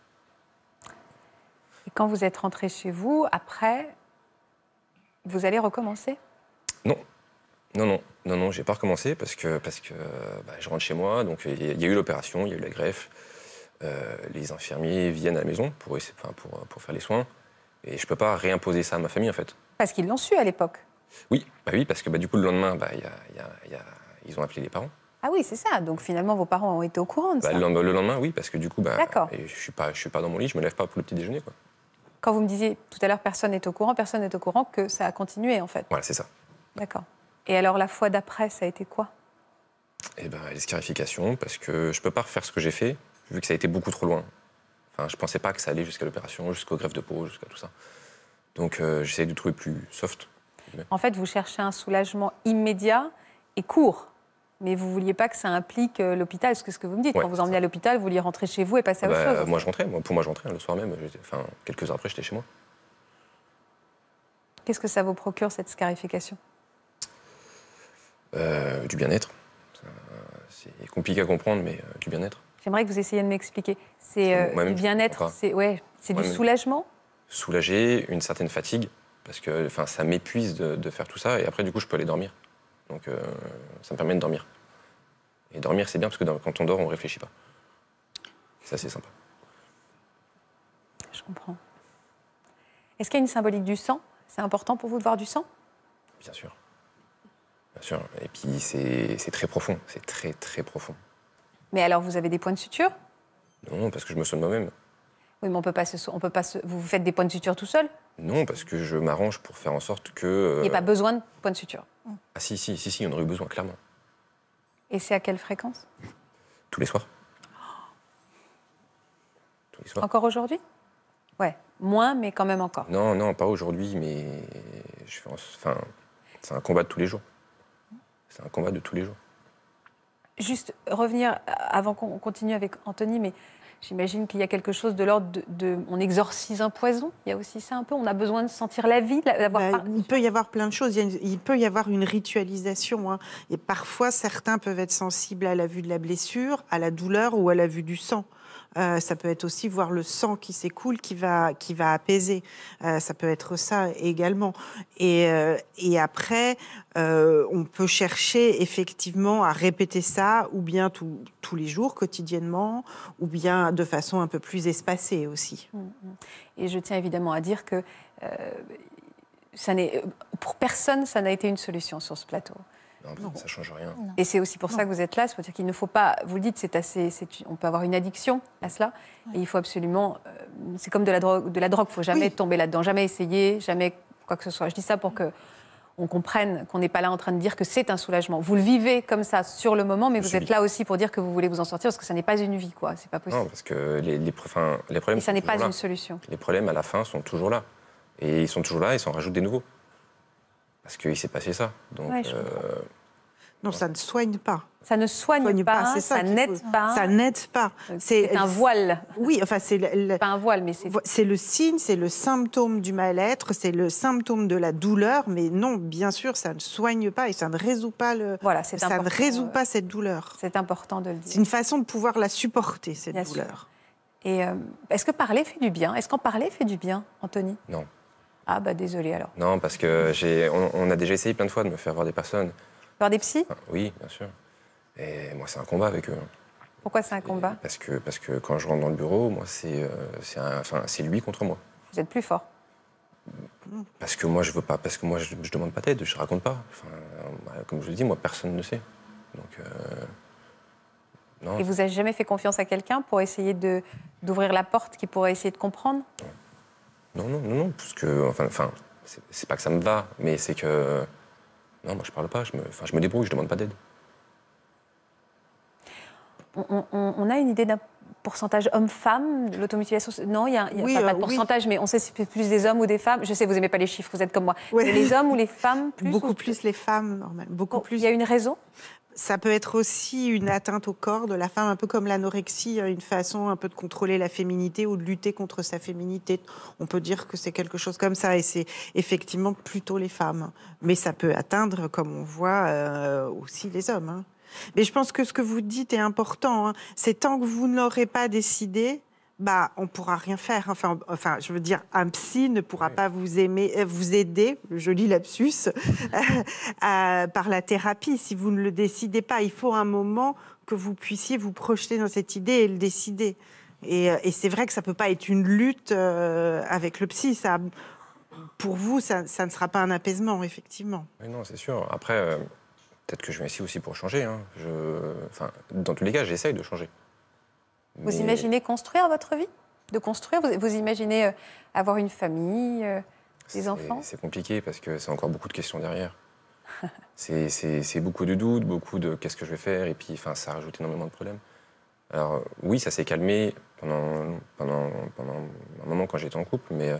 Et quand vous êtes rentré chez vous, après, vous allez recommencer? Non, non, non, non, non, j'ai pas recommencé parce que parce que bah, je rentre chez moi, donc il y a eu l'opération, il y a eu la greffe, euh, les infirmiers viennent à la maison pour essayer, enfin, pour pour faire les soins, et je peux pas réimposer ça à ma famille en fait. Parce qu'ils l'ont su à l'époque. Oui, bah oui, parce que bah, du coup le lendemain, bah, y a, y a, y a, ils ont appelé les parents. Ah oui, c'est ça. Donc finalement, vos parents ont été au courant de bah, ça. Le lendemain, oui, parce que du coup, bah, D'accord. je suis pas, je suis pas dans mon lit, je me lève pas pour le petit déjeuner, quoi. Quand vous me disiez tout à l'heure, personne n'est au courant, personne n'est au courant que ça a continué, en fait. Voilà, c'est ça. D'accord. Et alors, la fois d'après, ça a été quoi? Eh ben, les scarifications, parce que je peux pas refaire ce que j'ai fait, vu que ça a été beaucoup trop loin. Enfin, je pensais pas que ça allait jusqu'à l'opération, jusqu'aux greffes de peau, jusqu'à tout ça. Donc, euh, j'essayais de trouver plus soft. Mais... En fait, vous cherchez un soulagement immédiat et court. Mais vous ne vouliez pas que ça implique l'hôpital, c'est ce que vous me dites. Ouais, quand vous emmenez à l'hôpital, vous vouliez rentrer chez vous et passer à autre bah, chose. Moi, je rentrais. Moi, pour moi, je rentrais. Le soir même, enfin, quelques heures après, j'étais chez moi. Qu'est-ce que ça vous procure, cette scarification? euh, Du bien-être. C'est compliqué à comprendre, mais euh, du bien-être. J'aimerais que vous essayiez de m'expliquer. C'est euh, du bien-être, c'est ouais, c'est du soulagement? Soulager, une certaine fatigue, parce que enfin, ça m'épuise de, de faire tout ça, et après, du coup, je peux aller dormir. Donc, euh, ça me permet de dormir. Et dormir, c'est bien, parce que dans, quand on dort, on ne réfléchit pas. Ça, c'est sympa. Je comprends. Est-ce qu'il y a une symbolique du sang? C'est important pour vous de voir du sang? Bien sûr. Bien sûr. Et puis, c'est c'est très profond. C'est très, très profond. Mais alors, vous avez des points de suture? Non, parce que je me soigne moi-même. Oui, mais on peut pas se, on peut pas se, vous faites des points de suture tout seul? Non, parce que je m'arrange pour faire en sorte que... euh, Il n'y a pas besoin de points de suture. Ah si, si, si, si, on aurait eu besoin, clairement. Et c'est à quelle fréquence? Tous les soirs. Tous les soirs. Encore aujourd'hui? Ouais, moins, mais quand même encore. Non, non, pas aujourd'hui, mais je fais en- enfin, c'est un combat de tous les jours. C'est un combat de tous les jours. Juste revenir, avant qu'on continue avec Anthony, mais j'imagine qu'il y a quelque chose de l'ordre de, de... On exorcise un poison, il y a aussi ça un peu, on a besoin de sentir la vie, d'avoir... Bah, il peut y avoir plein de choses. Il, y a une- il peut y avoir une ritualisation. Hein. Et parfois, certains peuvent être sensibles à la vue de la blessure, à la douleur ou à la vue du sang. Euh, ça peut être aussi voir le sang qui s'écoule, qui va, qui va apaiser. Euh, ça peut être ça également. Et, euh, et après, euh, on peut chercher effectivement à répéter ça, ou bien tout- tous les jours, quotidiennement, ou bien de façon un peu plus espacée aussi. Et je tiens évidemment à dire que euh, ça n'est, pour personne, ça n'a été une solution sur ce plateau. Non, ça change rien. Et c'est aussi pour ça que vous êtes là, c'est pour dire qu'il ne faut pas, vous le dites, c'est assez, c'est, on peut avoir une addiction à cela, et il faut absolument, euh, c'est comme de la drogue, de la drogue, il ne faut jamais Oui. tomber là-dedans, jamais essayer, jamais quoi que ce soit. Je dis ça pour que on comprenne qu'on n'est pas là en train de dire que c'est un soulagement. Vous le vivez comme ça sur le moment, mais Je vous subis. êtes là aussi pour dire que vous voulez vous en sortir, parce que ça n'est pas une vie, quoi, c'est pas possible. Non, parce que les, les, enfin, les problèmes Et ça sont n'est pas toujours là. une solution. Les problèmes, à la fin, sont toujours là. Et ils sont toujours là, ils s'en rajoutent des nouveaux. Parce qu'il s'est passé ça. Donc, Ouais, je euh, Non, ça ne soigne pas. Ça ne soigne, Soigne pas, pas, c'est ça ça qu'il n'aide faut- pas. Ça n'aide pas. C'est un voile. Oui, enfin, c'est le- le- Pas un voile, mais c'est... c'est le signe, c'est le symptôme du mal-être, c'est le symptôme de la douleur, mais non, bien sûr, ça ne soigne pas et ça ne résout pas le. Voilà, c'est ça ne important, résout euh, pas cette douleur. C'est important de le C'est dire. une façon de pouvoir la supporter, cette Bien sûr. douleur. Et euh, est-ce que parler fait du bien? Est-ce qu'en parler fait du bien, Anthony? non. Ah bah désolé alors. Non, parce que j'ai, on, on a déjà essayé plein de fois de me faire voir des personnes. Voir des psys? Enfin, oui, bien sûr. Et moi, c'est un combat avec eux. hein. Pourquoi c'est un combat? Parce que, parce que quand je rentre dans le bureau, moi, c'est, euh, c'est, un- enfin, c'est lui contre moi. Vous êtes plus fort. Parce que moi, je veux pas, parce que moi, je, je demande pas d'aide, je raconte pas. Enfin, euh, comme je le dis, moi, personne ne sait. Donc, euh, non. Et vous n'avez jamais fait confiance à quelqu'un pour essayer de, d'ouvrir la porte qui pourrait essayer de comprendre? Non, non, non, non, parce que, enfin, enfin c'est, c'est pas que ça me va, mais c'est que, non, moi, je parle pas, je me, enfin, je me débrouille, je demande pas d'aide. on, on- on a une idée d'un pourcentage homme-femme de l'automutilation? Non, il y a, il y a Oui, pas, pas de euh, oui. pourcentage, mais on sait si c'est plus des hommes ou des femmes. Je sais, vous n'aimez pas les chiffres, vous êtes comme moi. Ouais. Mais les hommes ou les femmes plus Beaucoup ou- plus les femmes, normalement. Beaucoup Bon, plus. Il y a une raison? Ça peut être aussi une atteinte au corps de la femme, un peu comme l'anorexie, une façon un peu de contrôler la féminité ou de lutter contre sa féminité. On peut dire que c'est quelque chose comme ça, et c'est effectivement plutôt les femmes. Mais ça peut atteindre, comme on voit, euh, aussi les hommes. hein. Mais je pense que ce que vous dites est important. hein. C'est tant que vous n'aurez pas décidé, bah, on pourra rien faire. Enfin, enfin, je veux dire, un psy ne pourra pas vous aimer, euh, vous aider, le joli lapsus, euh, par la thérapie si vous ne le décidez pas. Il faut un moment que vous puissiez vous projeter dans cette idée et le décider. Et, euh, et c'est vrai que ça peut pas être une lutte euh, avec le psy. Ça, pour vous, ça, ça ne sera pas un apaisement, effectivement. Oui, non, c'est sûr. Après, euh, peut-être que je viens ici aussi pour changer. hein. Je, enfin, dans tous les cas, j'essaye de changer. Vous Mais imaginez construire votre vie? De construire? Vous, vous imaginez euh, avoir une famille, euh, des c'est- enfants? C'est compliqué parce que c'est encore beaucoup de questions derrière. c'est, c'est- c'est beaucoup de doutes, beaucoup de qu'est-ce que je vais faire, et puis enfin, ça rajoute énormément de problèmes. Alors oui, ça s'est calmé pendant, pendant, pendant un moment quand j'étais en couple, mais euh,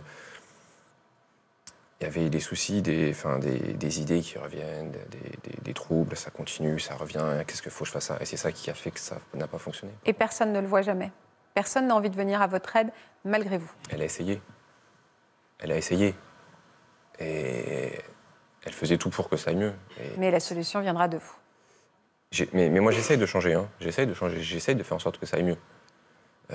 il y avait des soucis, des, enfin, des, des idées qui reviennent, des, des- des troubles, ça continue, ça revient, qu'est-ce qu'il faut que je fasse ça? Et c'est ça qui a fait que ça n'a pas fonctionné. Et personne ne le voit jamais. Personne n'a envie de venir à votre aide, malgré vous. Elle a essayé. Elle a essayé. Et elle faisait tout pour que ça aille mieux. Et Mais la solution viendra de vous. j'ai- mais, mais moi, j'essaye de changer. Hein. J'essaye de changer. J'essaye de faire en sorte que ça aille mieux. Euh,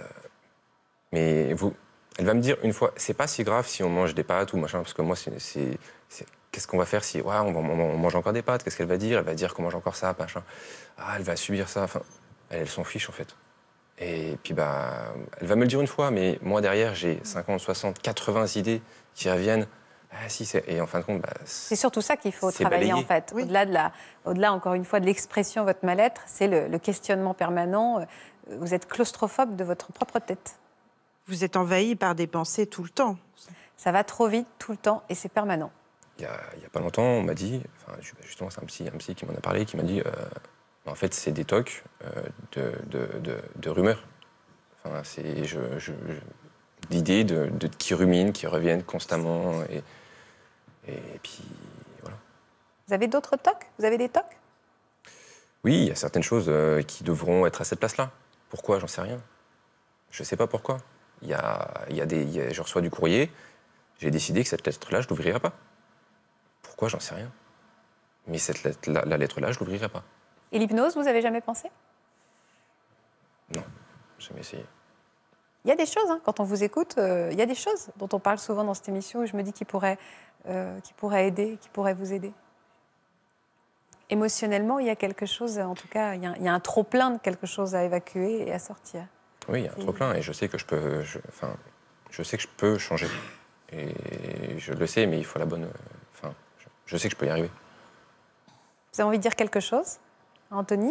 mais vous, elle va me dire une fois, c'est pas si grave si on mange des pâtes ou machin, parce que moi, c'est, c'est- c'est- qu'est-ce qu'on va faire si, ouais, on, va- on- on mange encore des pâtes? Qu'est-ce qu'elle va dire? Elle va dire qu'on mange encore ça, machin. Ah, elle va subir ça. Enfin, elle, elle s'en fiche en fait. Et puis, bah, elle va me le dire une fois, mais moi, derrière, j'ai cinquante, soixante, quatre-vingts idées qui reviennent. Ah si, c'est... Et en fin de compte, bah, c'est surtout ça qu'il faut c'est travailler, balayé. en fait. Oui. Au-delà, de la, au-delà, encore une fois, de l'expression de votre mal-être, c'est le, le questionnement permanent. Vous êtes claustrophobe de votre propre tête. Vous êtes envahi par des pensées tout le temps. Ça va trop vite, tout le temps, et c'est permanent. Il n'y a, a pas longtemps, on m'a dit, enfin, justement, c'est un psy, un psy qui m'en a parlé, qui m'a dit, euh, en fait, c'est des tocs euh, de, de, de, de rumeurs. Enfin, c'est je, je, je, d'idées de, de, qui ruminent, qui reviennent constamment. Et, et, et puis, voilà. Vous avez d'autres tocs? Vous avez des tocs? Oui, il y a certaines choses euh, qui devront être à cette place-là. Pourquoi? J'en sais rien. Je ne sais pas pourquoi. Il y a, il y a des, il y a, je reçois du courrier, j'ai décidé que cette lettre-là, je ne l'ouvrirai pas. Pourquoi? J'en sais rien. Mais cette lettre, la, la lettre-là, je ne l'ouvrirai pas. Et l'hypnose, vous avez jamais pensé? Non, jamais essayé. Il y a des choses, hein, quand on vous écoute, euh, il y a des choses dont on parle souvent dans cette émission où je me dis qu'ils pourraient, euh, qu'ils pourraient aider, qu'ils pourraient vous aider. Émotionnellement, il y a quelque chose, en tout cas, il y a, il y a un trop-plein de quelque chose à évacuer et à sortir. Oui, il y a un trop-plein et je sais que je peux, je, enfin, je sais que je peux changer. Et je le sais, mais il faut la bonne... Enfin, je, je sais que je peux y arriver. Vous avez envie de dire quelque chose, Anthony?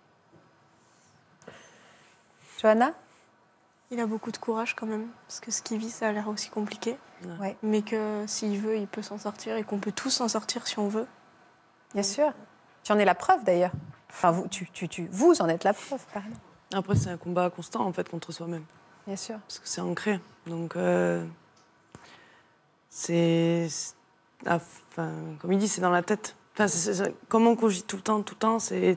Johanna? Il a beaucoup de courage quand même, parce que ce qu'il vit, ça a l'air aussi compliqué. Ouais. Mais que s'il veut, il peut s'en sortir et qu'on peut tous s'en sortir si on veut. Bien sûr. Tu en es la preuve d'ailleurs. Enfin, vous, tu, tu, tu, vous en êtes la preuve, pardon. Après, c'est un combat constant, en fait, contre soi-même. Bien sûr. Parce que c'est ancré. Donc, euh, c'est... c'est- ah, enfin, comme il dit, c'est dans la tête. Enfin, c'est, c'est- comment on cogite tout le temps, tout le temps, c'est...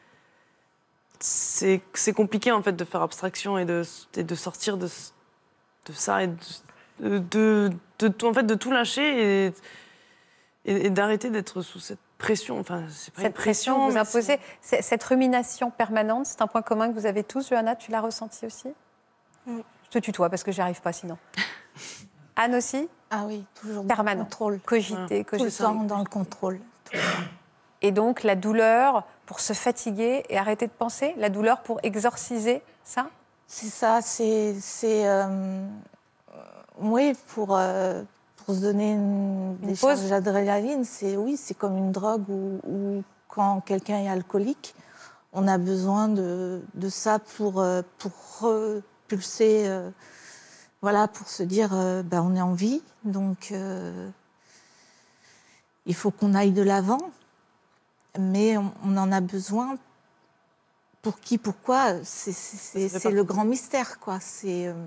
C'est, c'est compliqué, en fait, de faire abstraction et de, et de sortir de, de ça et de, de, de, de tout, en fait, de tout lâcher et, et, et d'arrêter d'être sous cette pression. Enfin, c'est pas Cette une pression pression, que vous mais imposez, c'est- cette rumination permanente, c'est un point commun que vous avez tous. Johanna, tu l'as ressenti aussi? Oui. Je te tutoie parce que j'y arrive pas sinon. Anne aussi? Ah oui, toujours dans Permanent. le contrôle. Cogiter, Tout le cogiter. temps dans le contrôle. Tout le temps. Et donc la douleur pour se fatiguer et arrêter de penser, la douleur pour exorciser ça? C'est ça, c'est... c'est euh, oui, pour, euh, pour se donner une, des pause. charges d'adrénaline, c'est, oui, c'est comme une drogue où, où quand quelqu'un est alcoolique, on a besoin de, de ça pour, euh, pour repulser, euh, voilà, pour se dire, euh, ben, on est en vie, donc euh, il faut qu'on aille de l'avant. Mais on, on en a besoin. Pour qui, pourquoi, c'est, c'est, c'est, c'est le grand mystère, quoi. C'est, euh...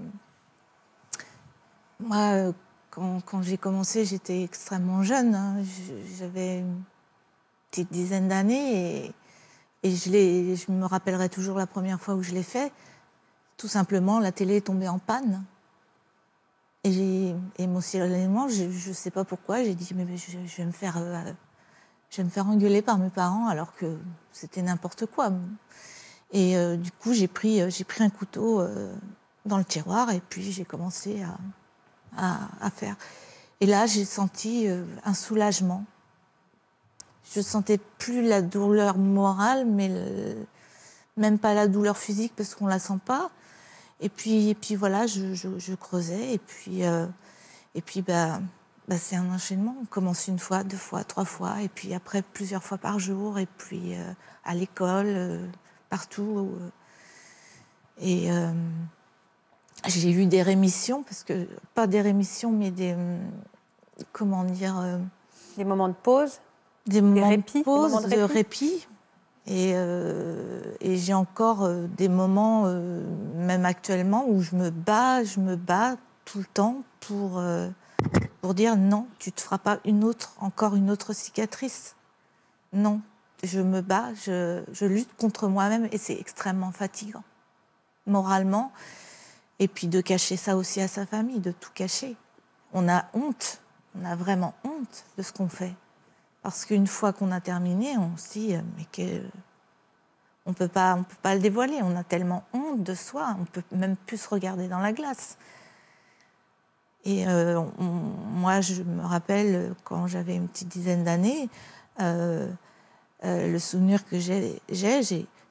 Moi, euh, quand, quand j'ai commencé, j'étais extrêmement jeune. Hein. J'avais une petite dizaine d'années et, et je, l'ai, je me rappellerai toujours la première fois où je l'ai fait. Tout simplement, la télé est tombée en panne. Et j'ai, émotionnellement, je ne sais pas pourquoi, j'ai dit, mais je, je vais me faire... Euh, Je vais me faire engueuler par mes parents alors que c'était n'importe quoi. Et euh, du coup, j'ai pris, j'ai pris un couteau euh, dans le tiroir et puis j'ai commencé à, à, à faire. Et là, j'ai senti euh, un soulagement. Je ne sentais plus la douleur morale, mais le, même pas la douleur physique parce qu'on ne la sent pas. Et puis, et puis voilà, je, je, je creusais et puis, euh, et puis bah, bah, c'est un enchaînement. On commence une fois, deux fois, trois fois, et puis après plusieurs fois par jour, et puis euh, à l'école, euh, partout. Euh, et euh, j'ai eu des rémissions, parce que pas des rémissions, mais des comment dire, euh, des moments de pause, des moments des répits, de pause, des moments de de répit. répit. Et, euh, et j'ai encore euh, des moments, euh, même actuellement, où je me bats, je me bats tout le temps pour euh, pour dire non, tu ne te feras pas une autre, encore une autre cicatrice. Non, je me bats, je, je lutte contre moi-même et c'est extrêmement fatigant, moralement. Et puis de cacher ça aussi à sa famille, de tout cacher. On a honte, on a vraiment honte de ce qu'on fait. Parce qu'une fois qu'on a terminé, on se dit, mais que... on ne peut pas, on peut pas le dévoiler, on a tellement honte de soi, on ne peut même plus se regarder dans la glace. Et euh, on, moi, je me rappelle, quand j'avais une petite dizaine d'années, euh, euh, le souvenir que j'ai, j'ai, j'ai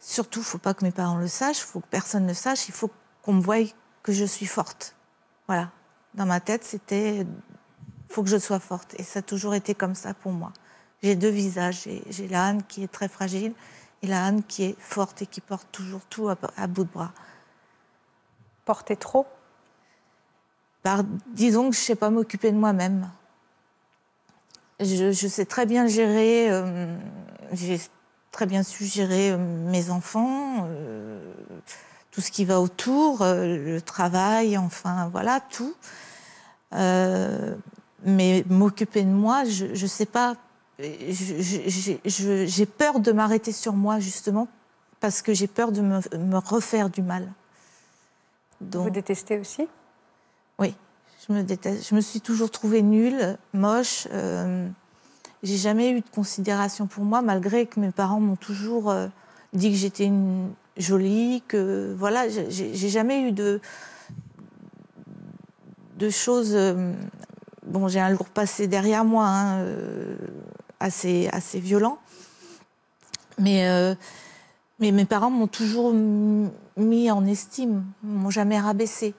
surtout, il ne faut pas que mes parents le sachent, il faut que personne ne le sache, il faut qu'on me voie que je suis forte. Voilà. Dans ma tête, c'était, il faut que je sois forte. Et ça a toujours été comme ça pour moi. J'ai deux visages. J'ai, j'ai la Anne qui est très fragile et la Anne qui est forte et qui porte toujours tout à, à bout de bras. Porter trop? Par, disons que je ne sais pas m'occuper de moi-même. Je, je sais très bien gérer, euh, j'ai très bien su gérer euh, mes enfants, euh, tout ce qui va autour, euh, le travail, enfin voilà, tout. Euh, mais m'occuper de moi, je ne sais pas. J'ai peur de m'arrêter sur moi, justement, parce que j'ai peur de me, me refaire du mal. Donc, vous détestez aussi? Oui, je me déteste. Je me suis toujours trouvée nulle, moche. Euh, j'ai jamais eu de considération pour moi, malgré que mes parents m'ont toujours euh, dit que j'étais une jolie, que voilà, j'ai, j'ai jamais eu de de choses. Euh, bon, j'ai un lourd passé derrière moi, hein, euh, assez assez violent, mais euh, mais mes parents m'ont toujours mis en estime, m'ont jamais rabaissé.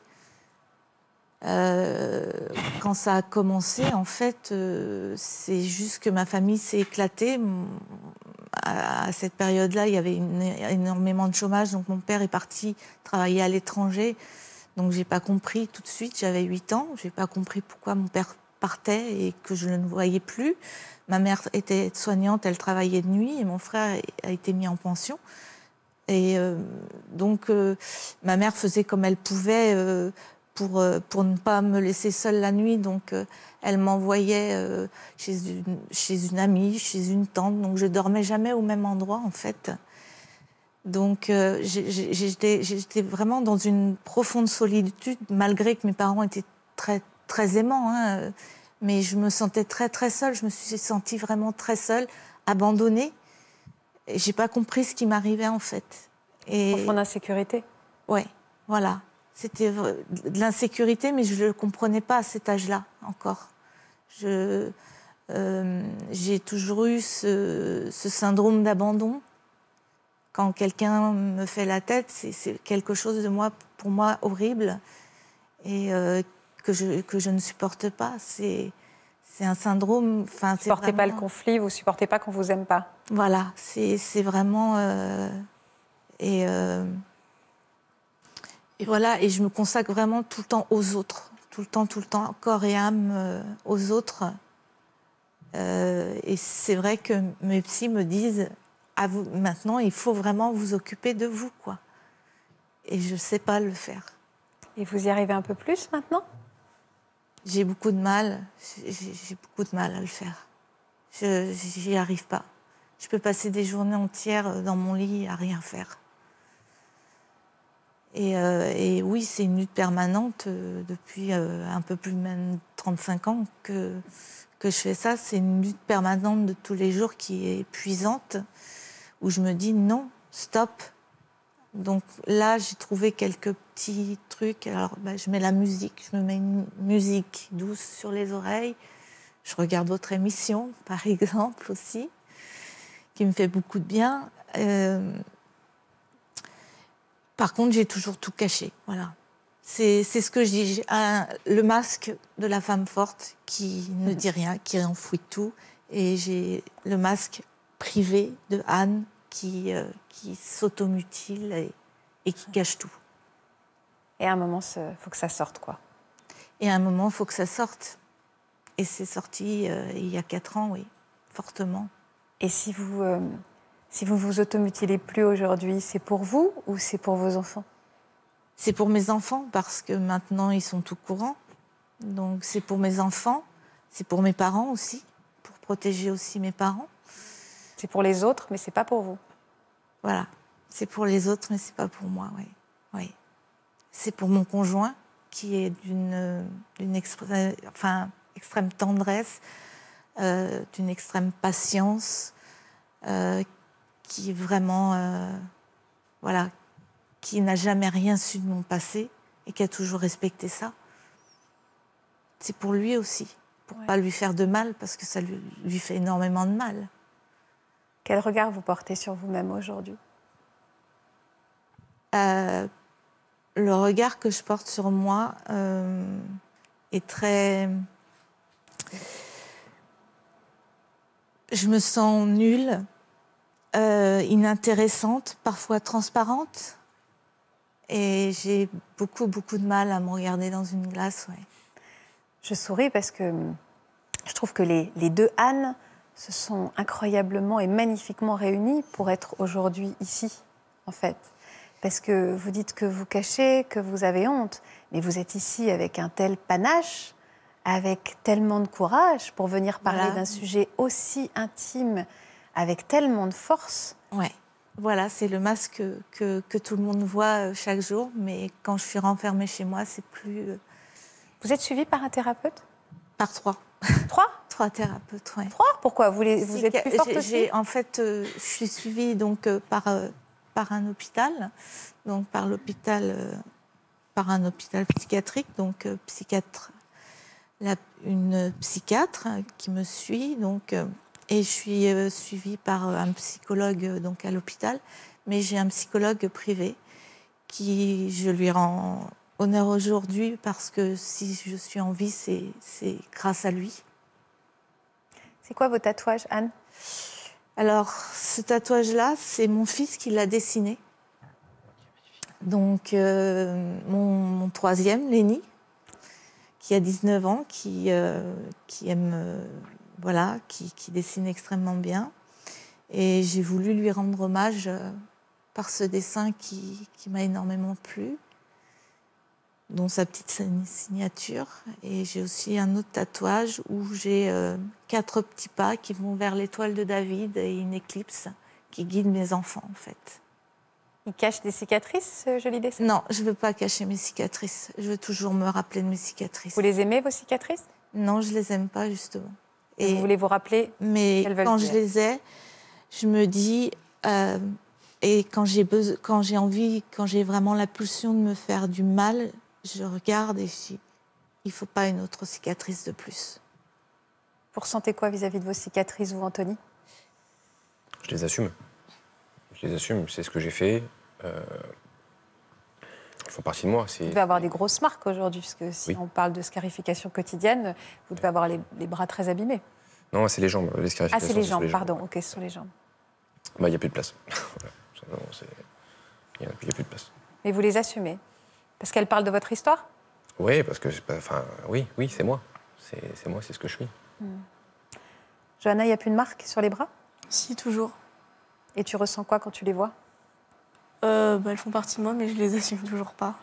Euh, quand ça a commencé, en fait, euh, c'est juste que ma famille s'est éclatée. À, à cette période-là, il y avait une, énormément de chômage, donc mon père est parti travailler à l'étranger. Donc j'ai pas compris tout de suite, j'avais huit ans, j'ai pas compris pourquoi mon père partait et que je ne le voyais plus. Ma mère était soignante, elle travaillait de nuit et mon frère a été mis en pension. Et euh, donc euh, ma mère faisait comme elle pouvait euh, Pour, pour ne pas me laisser seule la nuit. Donc, euh, elle m'envoyait euh, chez, une, chez une amie, chez une tante. Donc, je ne dormais jamais au même endroit, en fait. Donc, euh, j'étais, j'étais vraiment dans une profonde solitude, malgré que mes parents étaient très, très aimants. Hein, mais je me sentais très, très seule. Je me suis sentie vraiment très seule, abandonnée. Et je n'ai pas compris ce qui m'arrivait, en fait. Et... Profonde insécurité? Oui, voilà. C'était de l'insécurité, mais je ne le comprenais pas à cet âge-là encore. Je, euh, j'ai toujours eu ce, ce syndrome d'abandon. Quand quelqu'un me fait la tête, c'est, c'est quelque chose de moi, pour moi horrible et euh, que, je, que je ne supporte pas. C'est, c'est un syndrome... Vous ne supportez vraiment... pas le conflit, vous ne supportez pas qu'on ne vous aime pas. Voilà, c'est, c'est vraiment... Euh, et... Euh, Et voilà, et je me consacre vraiment tout le temps aux autres, tout le temps, tout le temps, corps et âme euh, aux autres. Euh, et c'est vrai que mes psys me disent, à vous, maintenant, il faut vraiment vous occuper de vous, quoi. Et je ne sais pas le faire. Et vous y arrivez un peu plus maintenant? J'ai beaucoup de mal, j'ai, j'ai beaucoup de mal à le faire. Je, j'y arrive pas. Je peux passer des journées entières dans mon lit à rien faire. Et, euh, et oui, c'est une lutte permanente euh, depuis euh, un peu plus de même trente-cinq ans que, que je fais ça. C'est une lutte permanente de tous les jours qui est épuisante, où je me dis non, stop. Donc là, j'ai trouvé quelques petits trucs. Alors, bah, je mets la musique, je me mets une musique douce sur les oreilles. Je regarde d'autres émissions, par exemple, aussi, qui me fait beaucoup de bien. Euh, Par contre, j'ai toujours tout caché, voilà. C'est, c'est ce que je dis, j'ai un, le masque de la femme forte qui ne dit rien, qui enfouit tout. Et j'ai le masque privé de Anne qui, euh, qui s'automutile et, et qui cache tout. Et à un moment, il faut que ça sorte, quoi. Et à un moment, il faut que ça sorte. Et c'est sorti euh, il y a quatre ans, oui, fortement. Et si vous... Euh... Si vous vous automutilez plus aujourd'hui, c'est pour vous ou c'est pour vos enfants? C'est pour mes enfants, parce que maintenant, ils sont tout courants. Donc, c'est pour mes enfants, c'est pour mes parents aussi, pour protéger aussi mes parents. C'est pour les autres, mais c'est pas pour vous. Voilà, c'est pour les autres, mais c'est pas pour moi, oui. oui. C'est pour mon conjoint, qui est d'une, d'une extrême, enfin, extrême tendresse, euh, d'une extrême patience, euh, qui est vraiment, euh, voilà, qui n'a jamais rien su de mon passé et qui a toujours respecté ça. C'est pour lui aussi, pour ne ouais. pas lui faire de mal, parce que ça lui, lui fait énormément de mal. Quel regard vous portez sur vous-même aujourd'hui? euh, le regard que je porte sur moi euh, est très... Je me sens nulle, euh, inintéressante, parfois transparente. Et j'ai beaucoup, beaucoup de mal à me regarder dans une glace. Ouais. Je souris parce que je trouve que les, les deux Anne se sont incroyablement et magnifiquement réunies pour être aujourd'hui ici, en fait. Parce que vous dites que vous cachez, que vous avez honte, mais vous êtes ici avec un tel panache, avec tellement de courage pour venir parler Voilà. d'un sujet aussi intime, avec tellement de force. Ouais. Voilà, c'est le masque que, que, que tout le monde voit chaque jour, mais quand je suis renfermée chez moi, c'est plus... Vous êtes suivie par un thérapeute? Par trois. Trois? Trois thérapeutes, oui. Trois? Pourquoi? Vous, les, vous Si, êtes plus forte j'ai- aussi? j'ai- En fait, euh, je suis suivie donc, euh, par, euh, par un hôpital, donc par l'hôpital, euh, par un hôpital psychiatrique, donc euh, psychiatre, la- une psychiatre euh, qui me suit, donc, euh, et je suis euh, suivie par euh, un psychologue euh, donc à l'hôpital, mais j'ai un psychologue privé qui, je lui rends honneur aujourd'hui parce que si je suis en vie, c'est c'est grâce à lui. C'est quoi vos tatouages, Anne? Alors, ce tatouage-là, c'est mon fils qui l'a dessiné. Donc, euh, mon, mon troisième, Léni, qui a dix-neuf ans, qui, euh, qui aime, euh, voilà, qui, qui dessine extrêmement bien. Et j'ai voulu lui rendre hommage euh, par ce dessin qui, qui m'a énormément plu, dont sa petite signature. Et j'ai aussi un autre tatouage où j'ai euh, quatre petits pas qui vont vers l'étoile de David et une éclipse qui guide mes enfants, en fait. Il cache des cicatrices, ce joli dessin? Non, je ne veux pas cacher mes cicatrices. Je veux toujours me rappeler de mes cicatrices. Vous les aimez, vos cicatrices? Non, je ne les aime pas, justement. Et vous voulez vous rappeler? Mais qu'elles veulent quand dire. je les ai, je me dis... euh, et quand j'ai besoin, quand j'ai envie, quand j'ai vraiment la pulsion de me faire du mal, je regarde et je dis, il ne faut pas une autre cicatrice de plus. Vous ressentez quoi vis-à-vis de vos cicatrices, vous, Anthony? Je les assume. Je les assume, c'est ce que j'ai fait. Euh... Ils font partie de moi. Vous devez avoir des grosses marques aujourd'hui, parce que si Oui. on parle de scarification quotidienne, vous devez avoir les, les bras très abîmés. Non, c'est les jambes. Les Ah, scarifications, c'est les sur jambes, pardon. ouais. Ok, sur les jambes. Bah, il n'y a plus de place. Voilà. Simplement, c'est- Il n'y a, il y a plus de place. Mais vous les assumez? Parce qu'elles parlent de votre histoire? Oui, parce que, c'est pas- enfin, oui, oui, c'est moi. C'est c'est moi, c'est ce que je suis. Johanna, il n'y a plus de marques sur les bras? Si, toujours. Et tu ressens quoi quand tu les vois? Euh, bah, elles font partie de moi, mais je les assume toujours pas.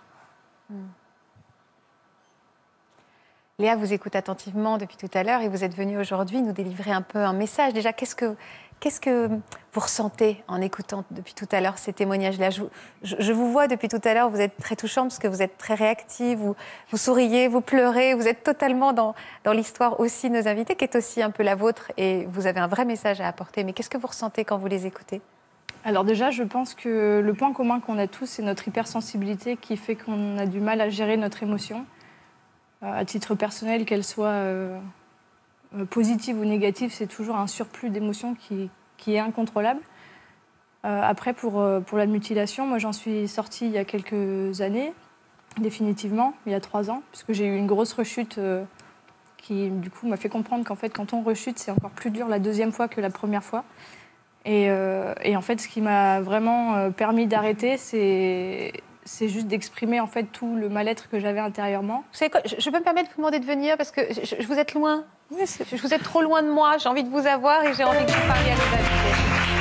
Léa vous écoute attentivement depuis tout à l'heure et vous êtes venue aujourd'hui nous délivrer un peu un message. Déjà, qu'est-ce que, qu'est-ce que vous ressentez en écoutant depuis tout à l'heure ces témoignages-là? je, vous- je, je vous vois depuis tout à l'heure, vous êtes très touchante parce que vous êtes très réactive, vous, vous souriez, vous pleurez, vous êtes totalement dans, dans l'histoire aussi de nos invités, qui est aussi un peu la vôtre, et vous avez un vrai message à apporter. Mais qu'est-ce que vous ressentez quand vous les écoutez? Alors déjà, je pense que le point commun qu'on a tous, c'est notre hypersensibilité qui fait qu'on a du mal à gérer notre émotion. Euh, à titre personnel, qu'elle soit euh, euh, positive ou négative, c'est toujours un surplus d'émotions qui, qui est incontrôlable. Euh, après, pour, euh, pour la mutilation, moi j'en suis sortie il y a quelques années, définitivement, il y a trois ans, puisque j'ai eu une grosse rechute euh, qui, du coup, m'a fait comprendre qu'en fait, quand on rechute, c'est encore plus dur la deuxième fois que la première fois. Et, euh, et en fait, ce qui m'a vraiment euh, permis d'arrêter, c'est, c'est juste d'exprimer en fait tout le mal-être que j'avais intérieurement. Vous savez quoi, je, je peux me permettre de vous demander de venir parce que je, je- vous êtes loin. Je, je vous êtes trop loin de moi. J'ai envie de vous avoir et j'ai envie que vous parliez à nos invités.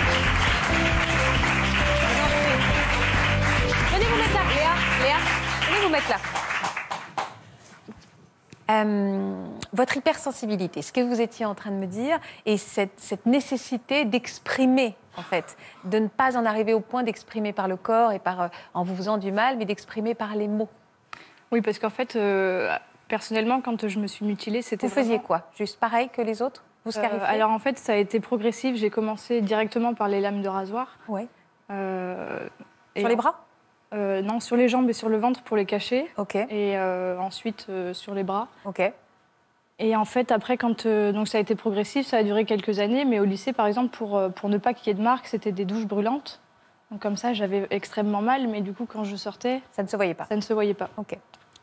Venez vous mettre là, Léa. Léa, venez vous mettre là. Euh, votre hypersensibilité, ce que vous étiez en train de me dire, et cette, cette nécessité d'exprimer, en fait, de ne pas en arriver au point d'exprimer par le corps et par, euh, en vous faisant du mal, mais d'exprimer par les mots. Oui, parce qu'en fait, euh, personnellement, quand je me suis mutilée, c'était Vous faisiez vraiment- quoi? Juste pareil que les autres? Vous Euh, scarifiez? alors en fait, ça a été progressif. J'ai commencé directement par les lames de rasoir. Ouais. Euh, et Sur les en- bras? Euh, Non, sur les jambes et sur le ventre pour les cacher. Ok, Et euh, ensuite euh, sur les bras. ok. Et en fait, après, quand euh, donc ça a été progressif, ça a duré quelques années. Mais au lycée, par exemple, pour, euh, pour ne pas qu'il y ait de marques, c'était des douches brûlantes. Donc comme ça, j'avais extrêmement mal, mais du coup, quand je sortais... Ça ne se voyait pas. Ça ne se voyait pas. Ok.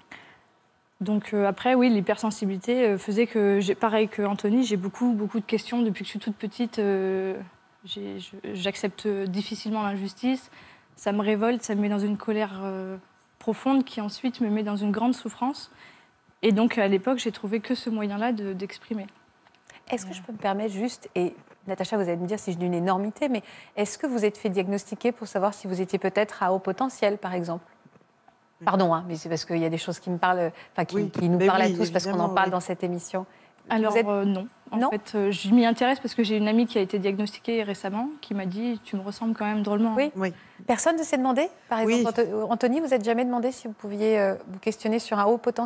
Donc euh, après, oui, l'hypersensibilité euh, faisait que, j'ai, pareil que Anthony, j'ai beaucoup, beaucoup de questions depuis que je suis toute petite. Euh, j'ai, je, j'accepte difficilement l'injustice. Ça me révolte, ça me met dans une colère euh, profonde qui ensuite me met dans une grande souffrance. Et donc à l'époque, j'ai trouvé que ce moyen-là de, d'exprimer. Est-ce que je peux me permettre juste, et Natacha, vous allez me dire si je dis une énormité, mais est-ce que vous êtes fait diagnostiquer pour savoir si vous étiez peut-être à haut potentiel, par exemple ? Pardon, hein, mais c'est parce qu'il y a des choses qui me parlent, enfin qui, Oui, qui nous mais parlent oui, à tous parce qu'on en parle oui. dans cette émission. Alors Vous êtes- euh, non. En Non fait, euh, je m'y intéresse parce que j'ai une amie qui a été diagnostiquée récemment, qui m'a dit « tu me ressembles quand même drôlement ». Oui. Oui. Personne ne s'est demandé, par Oui. exemple, Anto- Anthony, vous n'êtes jamais demandé si vous pouviez euh, vous questionner sur un haut potentiel ?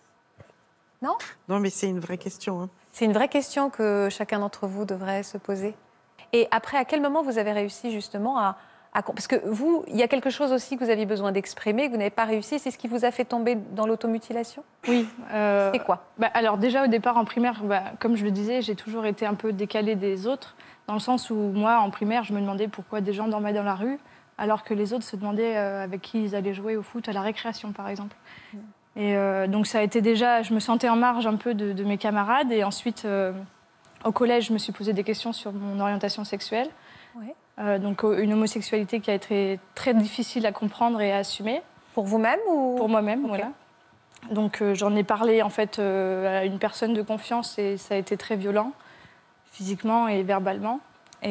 Non ? Non, mais c'est une vraie question. Hein. C'est une vraie question que chacun d'entre vous devrait se poser. Et après, à quel moment vous avez réussi justement à... à... Parce que vous, il y a quelque chose aussi que vous aviez besoin d'exprimer, que vous n'avez pas réussi. C'est ce qui vous a fait tomber dans l'automutilation ? Oui. euh, C'est quoi ? bah, alors déjà, au départ, en primaire, bah, comme je le disais, j'ai toujours été un peu décalée des autres, dans le sens où moi, en primaire, je me demandais pourquoi des gens dormaient dans la rue, alors que les autres se demandaient euh, avec qui ils allaient jouer au foot à la récréation, par exemple. Mmh. Et euh, donc ça a été déjà, je me sentais en marge un peu de, de mes camarades. Et ensuite, euh, au collège, je me suis posé des questions sur mon orientation sexuelle. Ouais. Euh, donc une homosexualité qui a été très difficile à comprendre et à assumer. Pour vous-même ou... Pour moi-même, Okay. voilà. Donc euh, j'en ai parlé en fait euh, à une personne de confiance et ça a été très violent, physiquement et verbalement.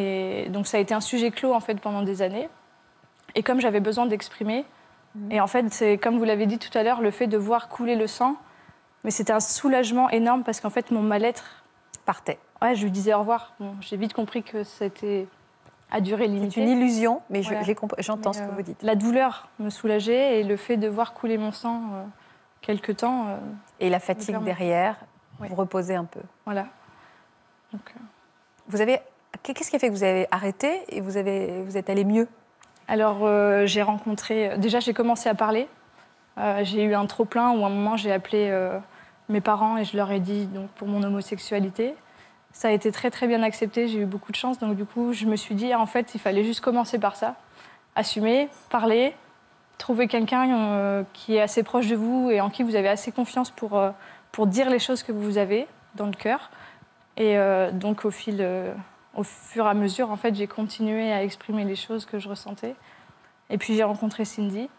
Et donc ça a été un sujet clos en fait pendant des années. Et comme j'avais besoin d'exprimer, mmh. et en fait c'est comme vous l'avez dit tout à l'heure, le fait de voir couler le sang, mais c'était un soulagement énorme parce qu'en fait mon mal-être partait. Ouais, je lui disais au revoir. Bon, j'ai vite compris que c'était à durée limitée. C'est une illusion, mais je, Voilà. j'ai compris, j'entends Mais, ce que euh, vous dites. La douleur me soulageait et le fait de voir couler mon sang euh, quelque temps. Euh, et la fatigue clairement. derrière, Ouais. vous reposez un peu. Voilà. Donc, euh... Vous avez, qu'est-ce qui a fait que vous avez arrêté et vous, avez, vous êtes allé mieux ? Alors, euh, j'ai rencontré... Déjà, j'ai commencé à parler. Euh, j'ai eu un trop-plein où, à un moment, j'ai appelé euh, mes parents et je leur ai dit donc, pour mon homosexualité. Ça a été très, très bien accepté. J'ai eu beaucoup de chance. Donc, du coup, je me suis dit, en fait, il fallait juste commencer par ça. Assumer, parler, trouver quelqu'un euh, qui est assez proche de vous et en qui vous avez assez confiance pour, euh, pour dire les choses que vous avez dans le cœur. Et euh, donc, au fil... Euh, Au fur et à mesure, en fait, j'ai continué à exprimer les choses que je ressentais. Et puis, j'ai rencontré Cindy,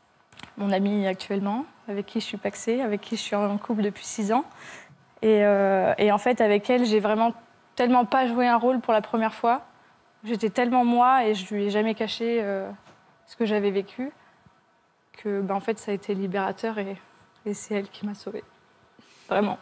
mon amie actuellement, avec qui je suis paxée, avec qui je suis en couple depuis six ans. Et, euh, et en fait, avec elle, j'ai vraiment tellement pas joué un rôle pour la première fois. J'étais tellement moi et je lui ai jamais caché euh, ce que j'avais vécu que, ben, en fait, ça a été libérateur et, et c'est elle qui m'a sauvée. Vraiment.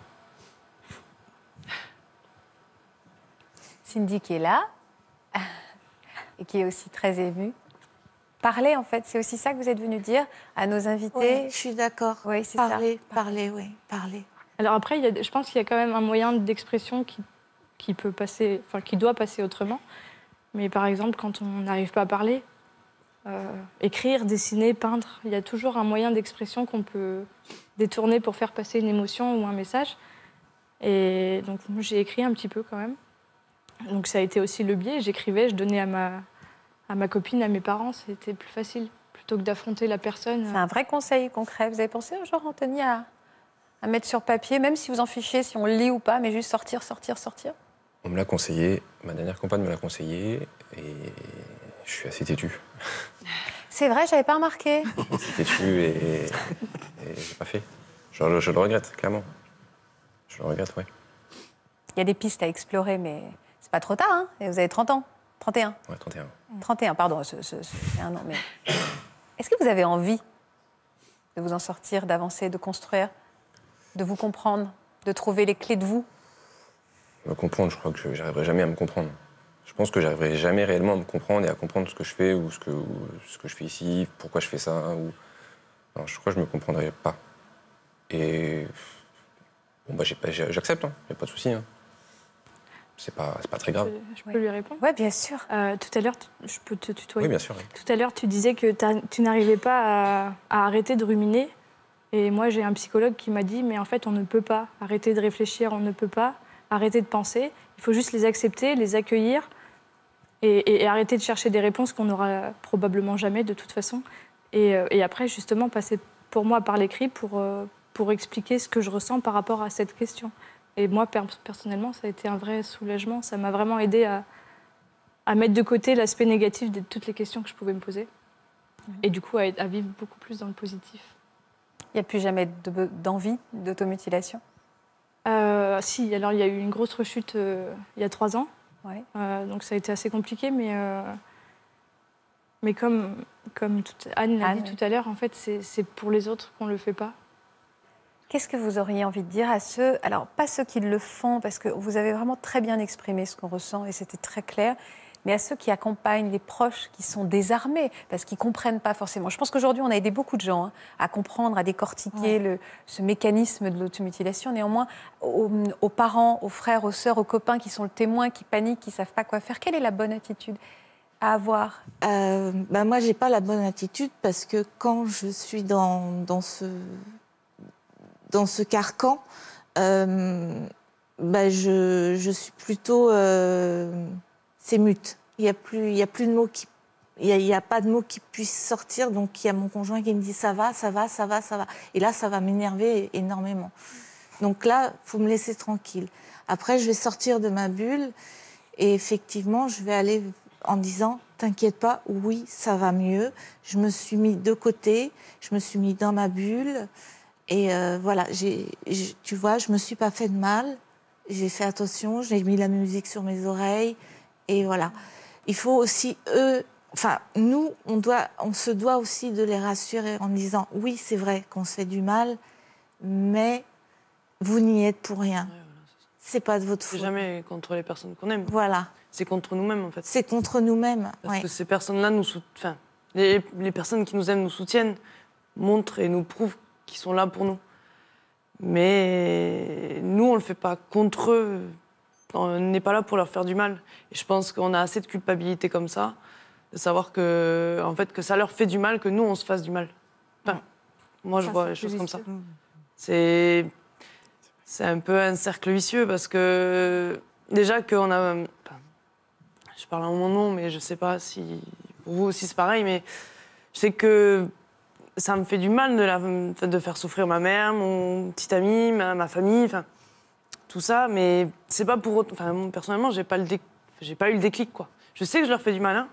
Cindy qui est là et qui est aussi très émue. Parler, en fait, c'est aussi ça que vous êtes venu dire à nos invités. Oui, je suis d'accord. Oui, c'est parler, ça. Parler, oui, parler. Alors après, il y a, je pense qu'il y a quand même un moyen d'expression qui, qui peut passer, enfin qui doit passer autrement. Mais par exemple, quand on n'arrive pas à parler, euh, écrire, dessiner, peindre, il y a toujours un moyen d'expression qu'on peut détourner pour faire passer une émotion ou un message. Et donc j'ai écrit un petit peu quand même. Donc ça a été aussi le biais. J'écrivais, je donnais à ma, à ma copine, à mes parents. C'était plus facile plutôt que d'affronter la personne. C'est un vrai conseil concret. Vous avez pensé un jour, Anthony, à, à mettre sur papier, même si vous en fichez, si on le lit ou pas, mais juste sortir, sortir, sortir ? On me l'a conseillé, ma dernière compagne me l'a conseillé, et je suis assez têtu. C'est vrai, j'avais pas remarqué. assez têtu et, et j'ai pas fait. Je, je le regrette, clairement. Je le regrette, oui. Il y a des pistes à explorer, mais c'est pas trop tard, hein ? Et vous avez trente ans. trente et un. Ouais, trente et un. trente et un, pardon, c'est un an. Mais... Est-ce que vous avez envie de vous en sortir, d'avancer, de construire, de vous comprendre, de trouver les clés de vous ? Me comprendre, je crois que je n'arriverai jamais à me comprendre. Je pense que j'arriverai jamais réellement à me comprendre et à comprendre ce que je fais ou ce que, ou ce que je fais ici, pourquoi je fais ça. Ou... Non, je crois que je ne me comprendrai pas. Et bon, bah, j'accepte, il hein, n'y a pas de souci. Hein. C'est pas, c'est pas très grave. Je peux, je peux lui répondre ? Oui, bien sûr. Euh, tout à l'heure, je peux te tutoyer. Oui, bien sûr. Oui. Tout à l'heure, tu disais que tu n'arrivais pas à, à arrêter de ruminer. Et moi, j'ai un psychologue qui m'a dit, mais en fait, on ne peut pas arrêter de réfléchir, on ne peut pas arrêter de penser. Il faut juste les accepter, les accueillir et, et, et arrêter de chercher des réponses qu'on n'aura probablement jamais de toute façon. Et, euh, et après, justement, passer pour moi par l'écrit pour, euh, pour expliquer ce que je ressens par rapport à cette question. Et moi, per personnellement, ça a été un vrai soulagement. Ça m'a vraiment aidé à, à mettre de côté l'aspect négatif de toutes les questions que je pouvais me poser. Mmh. Et du coup, à, à vivre beaucoup plus dans le positif. Il n'y a plus jamais d'envie d'automutilation? euh, Si, alors il y a eu une grosse rechute euh, il y a trois ans. Ouais. Euh, donc ça a été assez compliqué, mais, euh, mais comme, comme tout, Anne l'a dit oui. tout à l'heure, en fait, c'est pour les autres qu'on ne le fait pas. Qu'est-ce que vous auriez envie de dire à ceux, alors pas ceux qui le font, parce que vous avez vraiment très bien exprimé ce qu'on ressent et c'était très clair, mais à ceux qui accompagnent les proches qui sont désarmés, parce qu'ils ne comprennent pas forcément. Je pense qu'aujourd'hui, on a aidé beaucoup de gens hein, à comprendre, à décortiquer ouais. le, ce mécanisme de l'automutilation. Néanmoins, aux, aux parents, aux frères, aux sœurs, aux copains qui sont le témoin, qui paniquent, qui ne savent pas quoi faire, quelle est la bonne attitude à avoir? euh, ben Moi, je n'ai pas la bonne attitude parce que quand je suis dans, dans, ce, dans ce carcan, euh, ben je, je suis plutôt... Euh, c'est mute. Il n'y a plus, il y a plus de mots qui, il y a, il y a pas de mots qui puissent sortir. Donc il y a mon conjoint qui me dit ça va, ça va, ça va, ça va. Et là, ça va m'énerver énormément. Donc là, faut me laisser tranquille. Après, je vais sortir de ma bulle et effectivement, je vais aller en disant t'inquiète pas, oui, ça va mieux. Je me suis mis de côté, je me suis mis dans ma bulle et euh, voilà. J'ai, tu vois, je me suis pas fait de mal. J'ai fait attention. J'ai mis la musique sur mes oreilles. Et voilà, il faut aussi, eux, enfin, nous, on, doit, on se doit aussi de les rassurer en disant, oui, c'est vrai qu'on se fait du mal, mais vous n'y êtes pour rien. Ouais, voilà, c'est pas de votre faute. C'est jamais contre les personnes qu'on aime. Voilà. C'est contre nous-mêmes, en fait. C'est contre nous-mêmes, Parce ouais. que ces personnes-là, nous sout... enfin, les, les personnes qui nous aiment, nous soutiennent, montrent et nous prouvent qu'ils sont là pour nous. Mais nous, on le fait pas contre eux. On n'est pas là pour leur faire du mal. Et je pense qu'on a assez de culpabilité comme ça, de savoir que, en fait, que ça leur fait du mal, que nous, on se fasse du mal. Enfin, moi, je ça, vois les choses comme ça. C'est, c'est un peu un cercle vicieux parce que, déjà, qu'on a. Enfin, je parle en mon nom, mais je ne sais pas si pour vous aussi c'est pareil, mais je sais que ça me fait du mal de, la, de faire souffrir ma mère, mon petit ami, ma, ma famille. Enfin, tout ça, mais c'est pas pour autant... Enfin, personnellement, j'ai pas, le dé... j'ai pas eu le déclic, quoi. Je sais que je leur fais du mal, hein,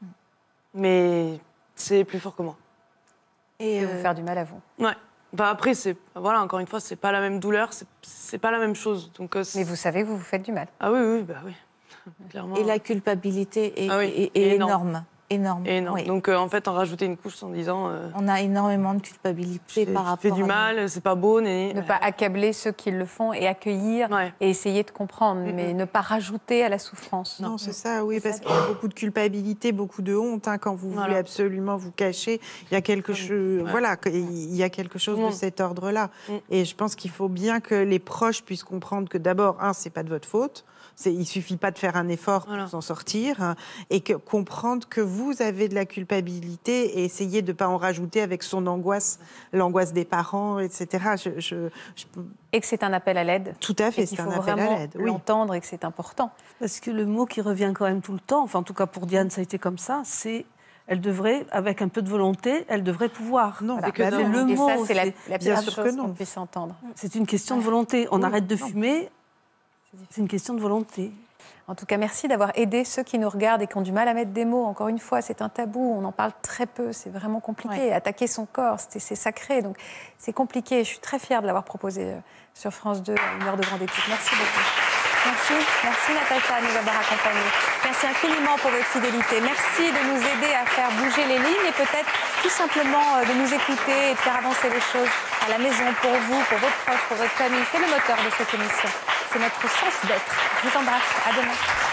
mais c'est plus fort que moi. Et euh... vous faire du mal à vous. Ouais. Enfin, après, c'est... Voilà, encore une fois, c'est pas la même douleur, c'est, c'est pas la même chose. Donc, euh, mais vous savez que vous vous faites du mal. Ah oui, oui, bah oui. Clairement. Et la culpabilité est, ah oui, est, est énorme. énorme. Énorme. énorme. Oui. Donc, euh, en fait, en rajouter une couche en disant... Euh, on a énormément de culpabilité fais, par rapport à... Tu fais du mal, c'est pas beau. Né... Ne pas accabler ceux qui le font et accueillir ouais. et essayer de comprendre, mm-hmm. mais ne pas rajouter à la souffrance. Non, non c'est ça, oui, parce qu'il y a beaucoup de culpabilité, beaucoup de honte. Hein, quand vous voilà. voulez absolument vous cacher, il y a quelque, chose, ouais. voilà, il y a quelque chose de cet ordre-là. Mm. Et je pense qu'il faut bien que les proches puissent comprendre que d'abord, un, c'est pas de votre faute. C'est, il ne suffit pas de faire un effort voilà. pour s'en sortir hein, et que, comprendre que vous avez de la culpabilité et essayer de ne pas en rajouter avec son angoisse, l'angoisse des parents, et cetera. Je, je, je... Et que c'est un appel à l'aide. Tout à fait, c'est un appel à l'aide. Il faut l'entendre et que c'est important. Parce que le mot qui revient quand même tout le temps, enfin en tout cas pour Diane ça a été comme ça, c'est... Elle devrait, avec un peu de volonté, elle devrait pouvoir. Non, voilà. que c'est non. le et mot. ça, c'est la, la bien pire chose qu'on puisse entendre. C'est une question de volonté. On oui, arrête de non. fumer. C'est une question de volonté. En tout cas, merci d'avoir aidé ceux qui nous regardent et qui ont du mal à mettre des mots. Encore une fois, c'est un tabou, on en parle très peu, c'est vraiment compliqué. Ouais. Attaquer son corps, c'est, c'est sacré, donc c'est compliqué. Je suis très fière de l'avoir proposé sur France deux, une heure de grande écoute. Merci beaucoup. Merci, merci Natacha de nous avoir accompagnés. Merci infiniment pour votre fidélité. Merci de nous aider à faire bouger les lignes et peut-être tout simplement de nous écouter et de faire avancer les choses à la maison, pour vous, pour vos proches, pour votre famille. C'est le moteur de cette émission. C'est notre sens d'être. Je vous embrasse. À demain.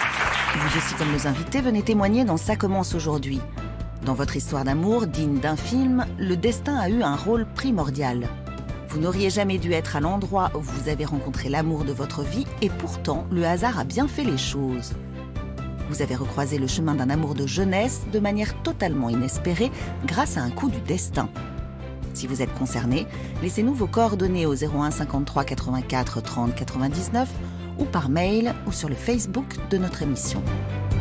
Vous aussi, comme nos invités, venez témoigner dans Ça commence aujourd'hui. Dans votre histoire d'amour, digne d'un film, le destin a eu un rôle primordial. Vous n'auriez jamais dû être à l'endroit où vous avez rencontré l'amour de votre vie et pourtant, le hasard a bien fait les choses. Vous avez recroisé le chemin d'un amour de jeunesse de manière totalement inespérée grâce à un coup du destin. Si vous êtes concerné, laissez-nous vos coordonnées au zéro un cinquante-trois quatre-vingt-quatre trente quatre-vingt-dix-neuf ou par mail ou sur le Facebook de notre émission.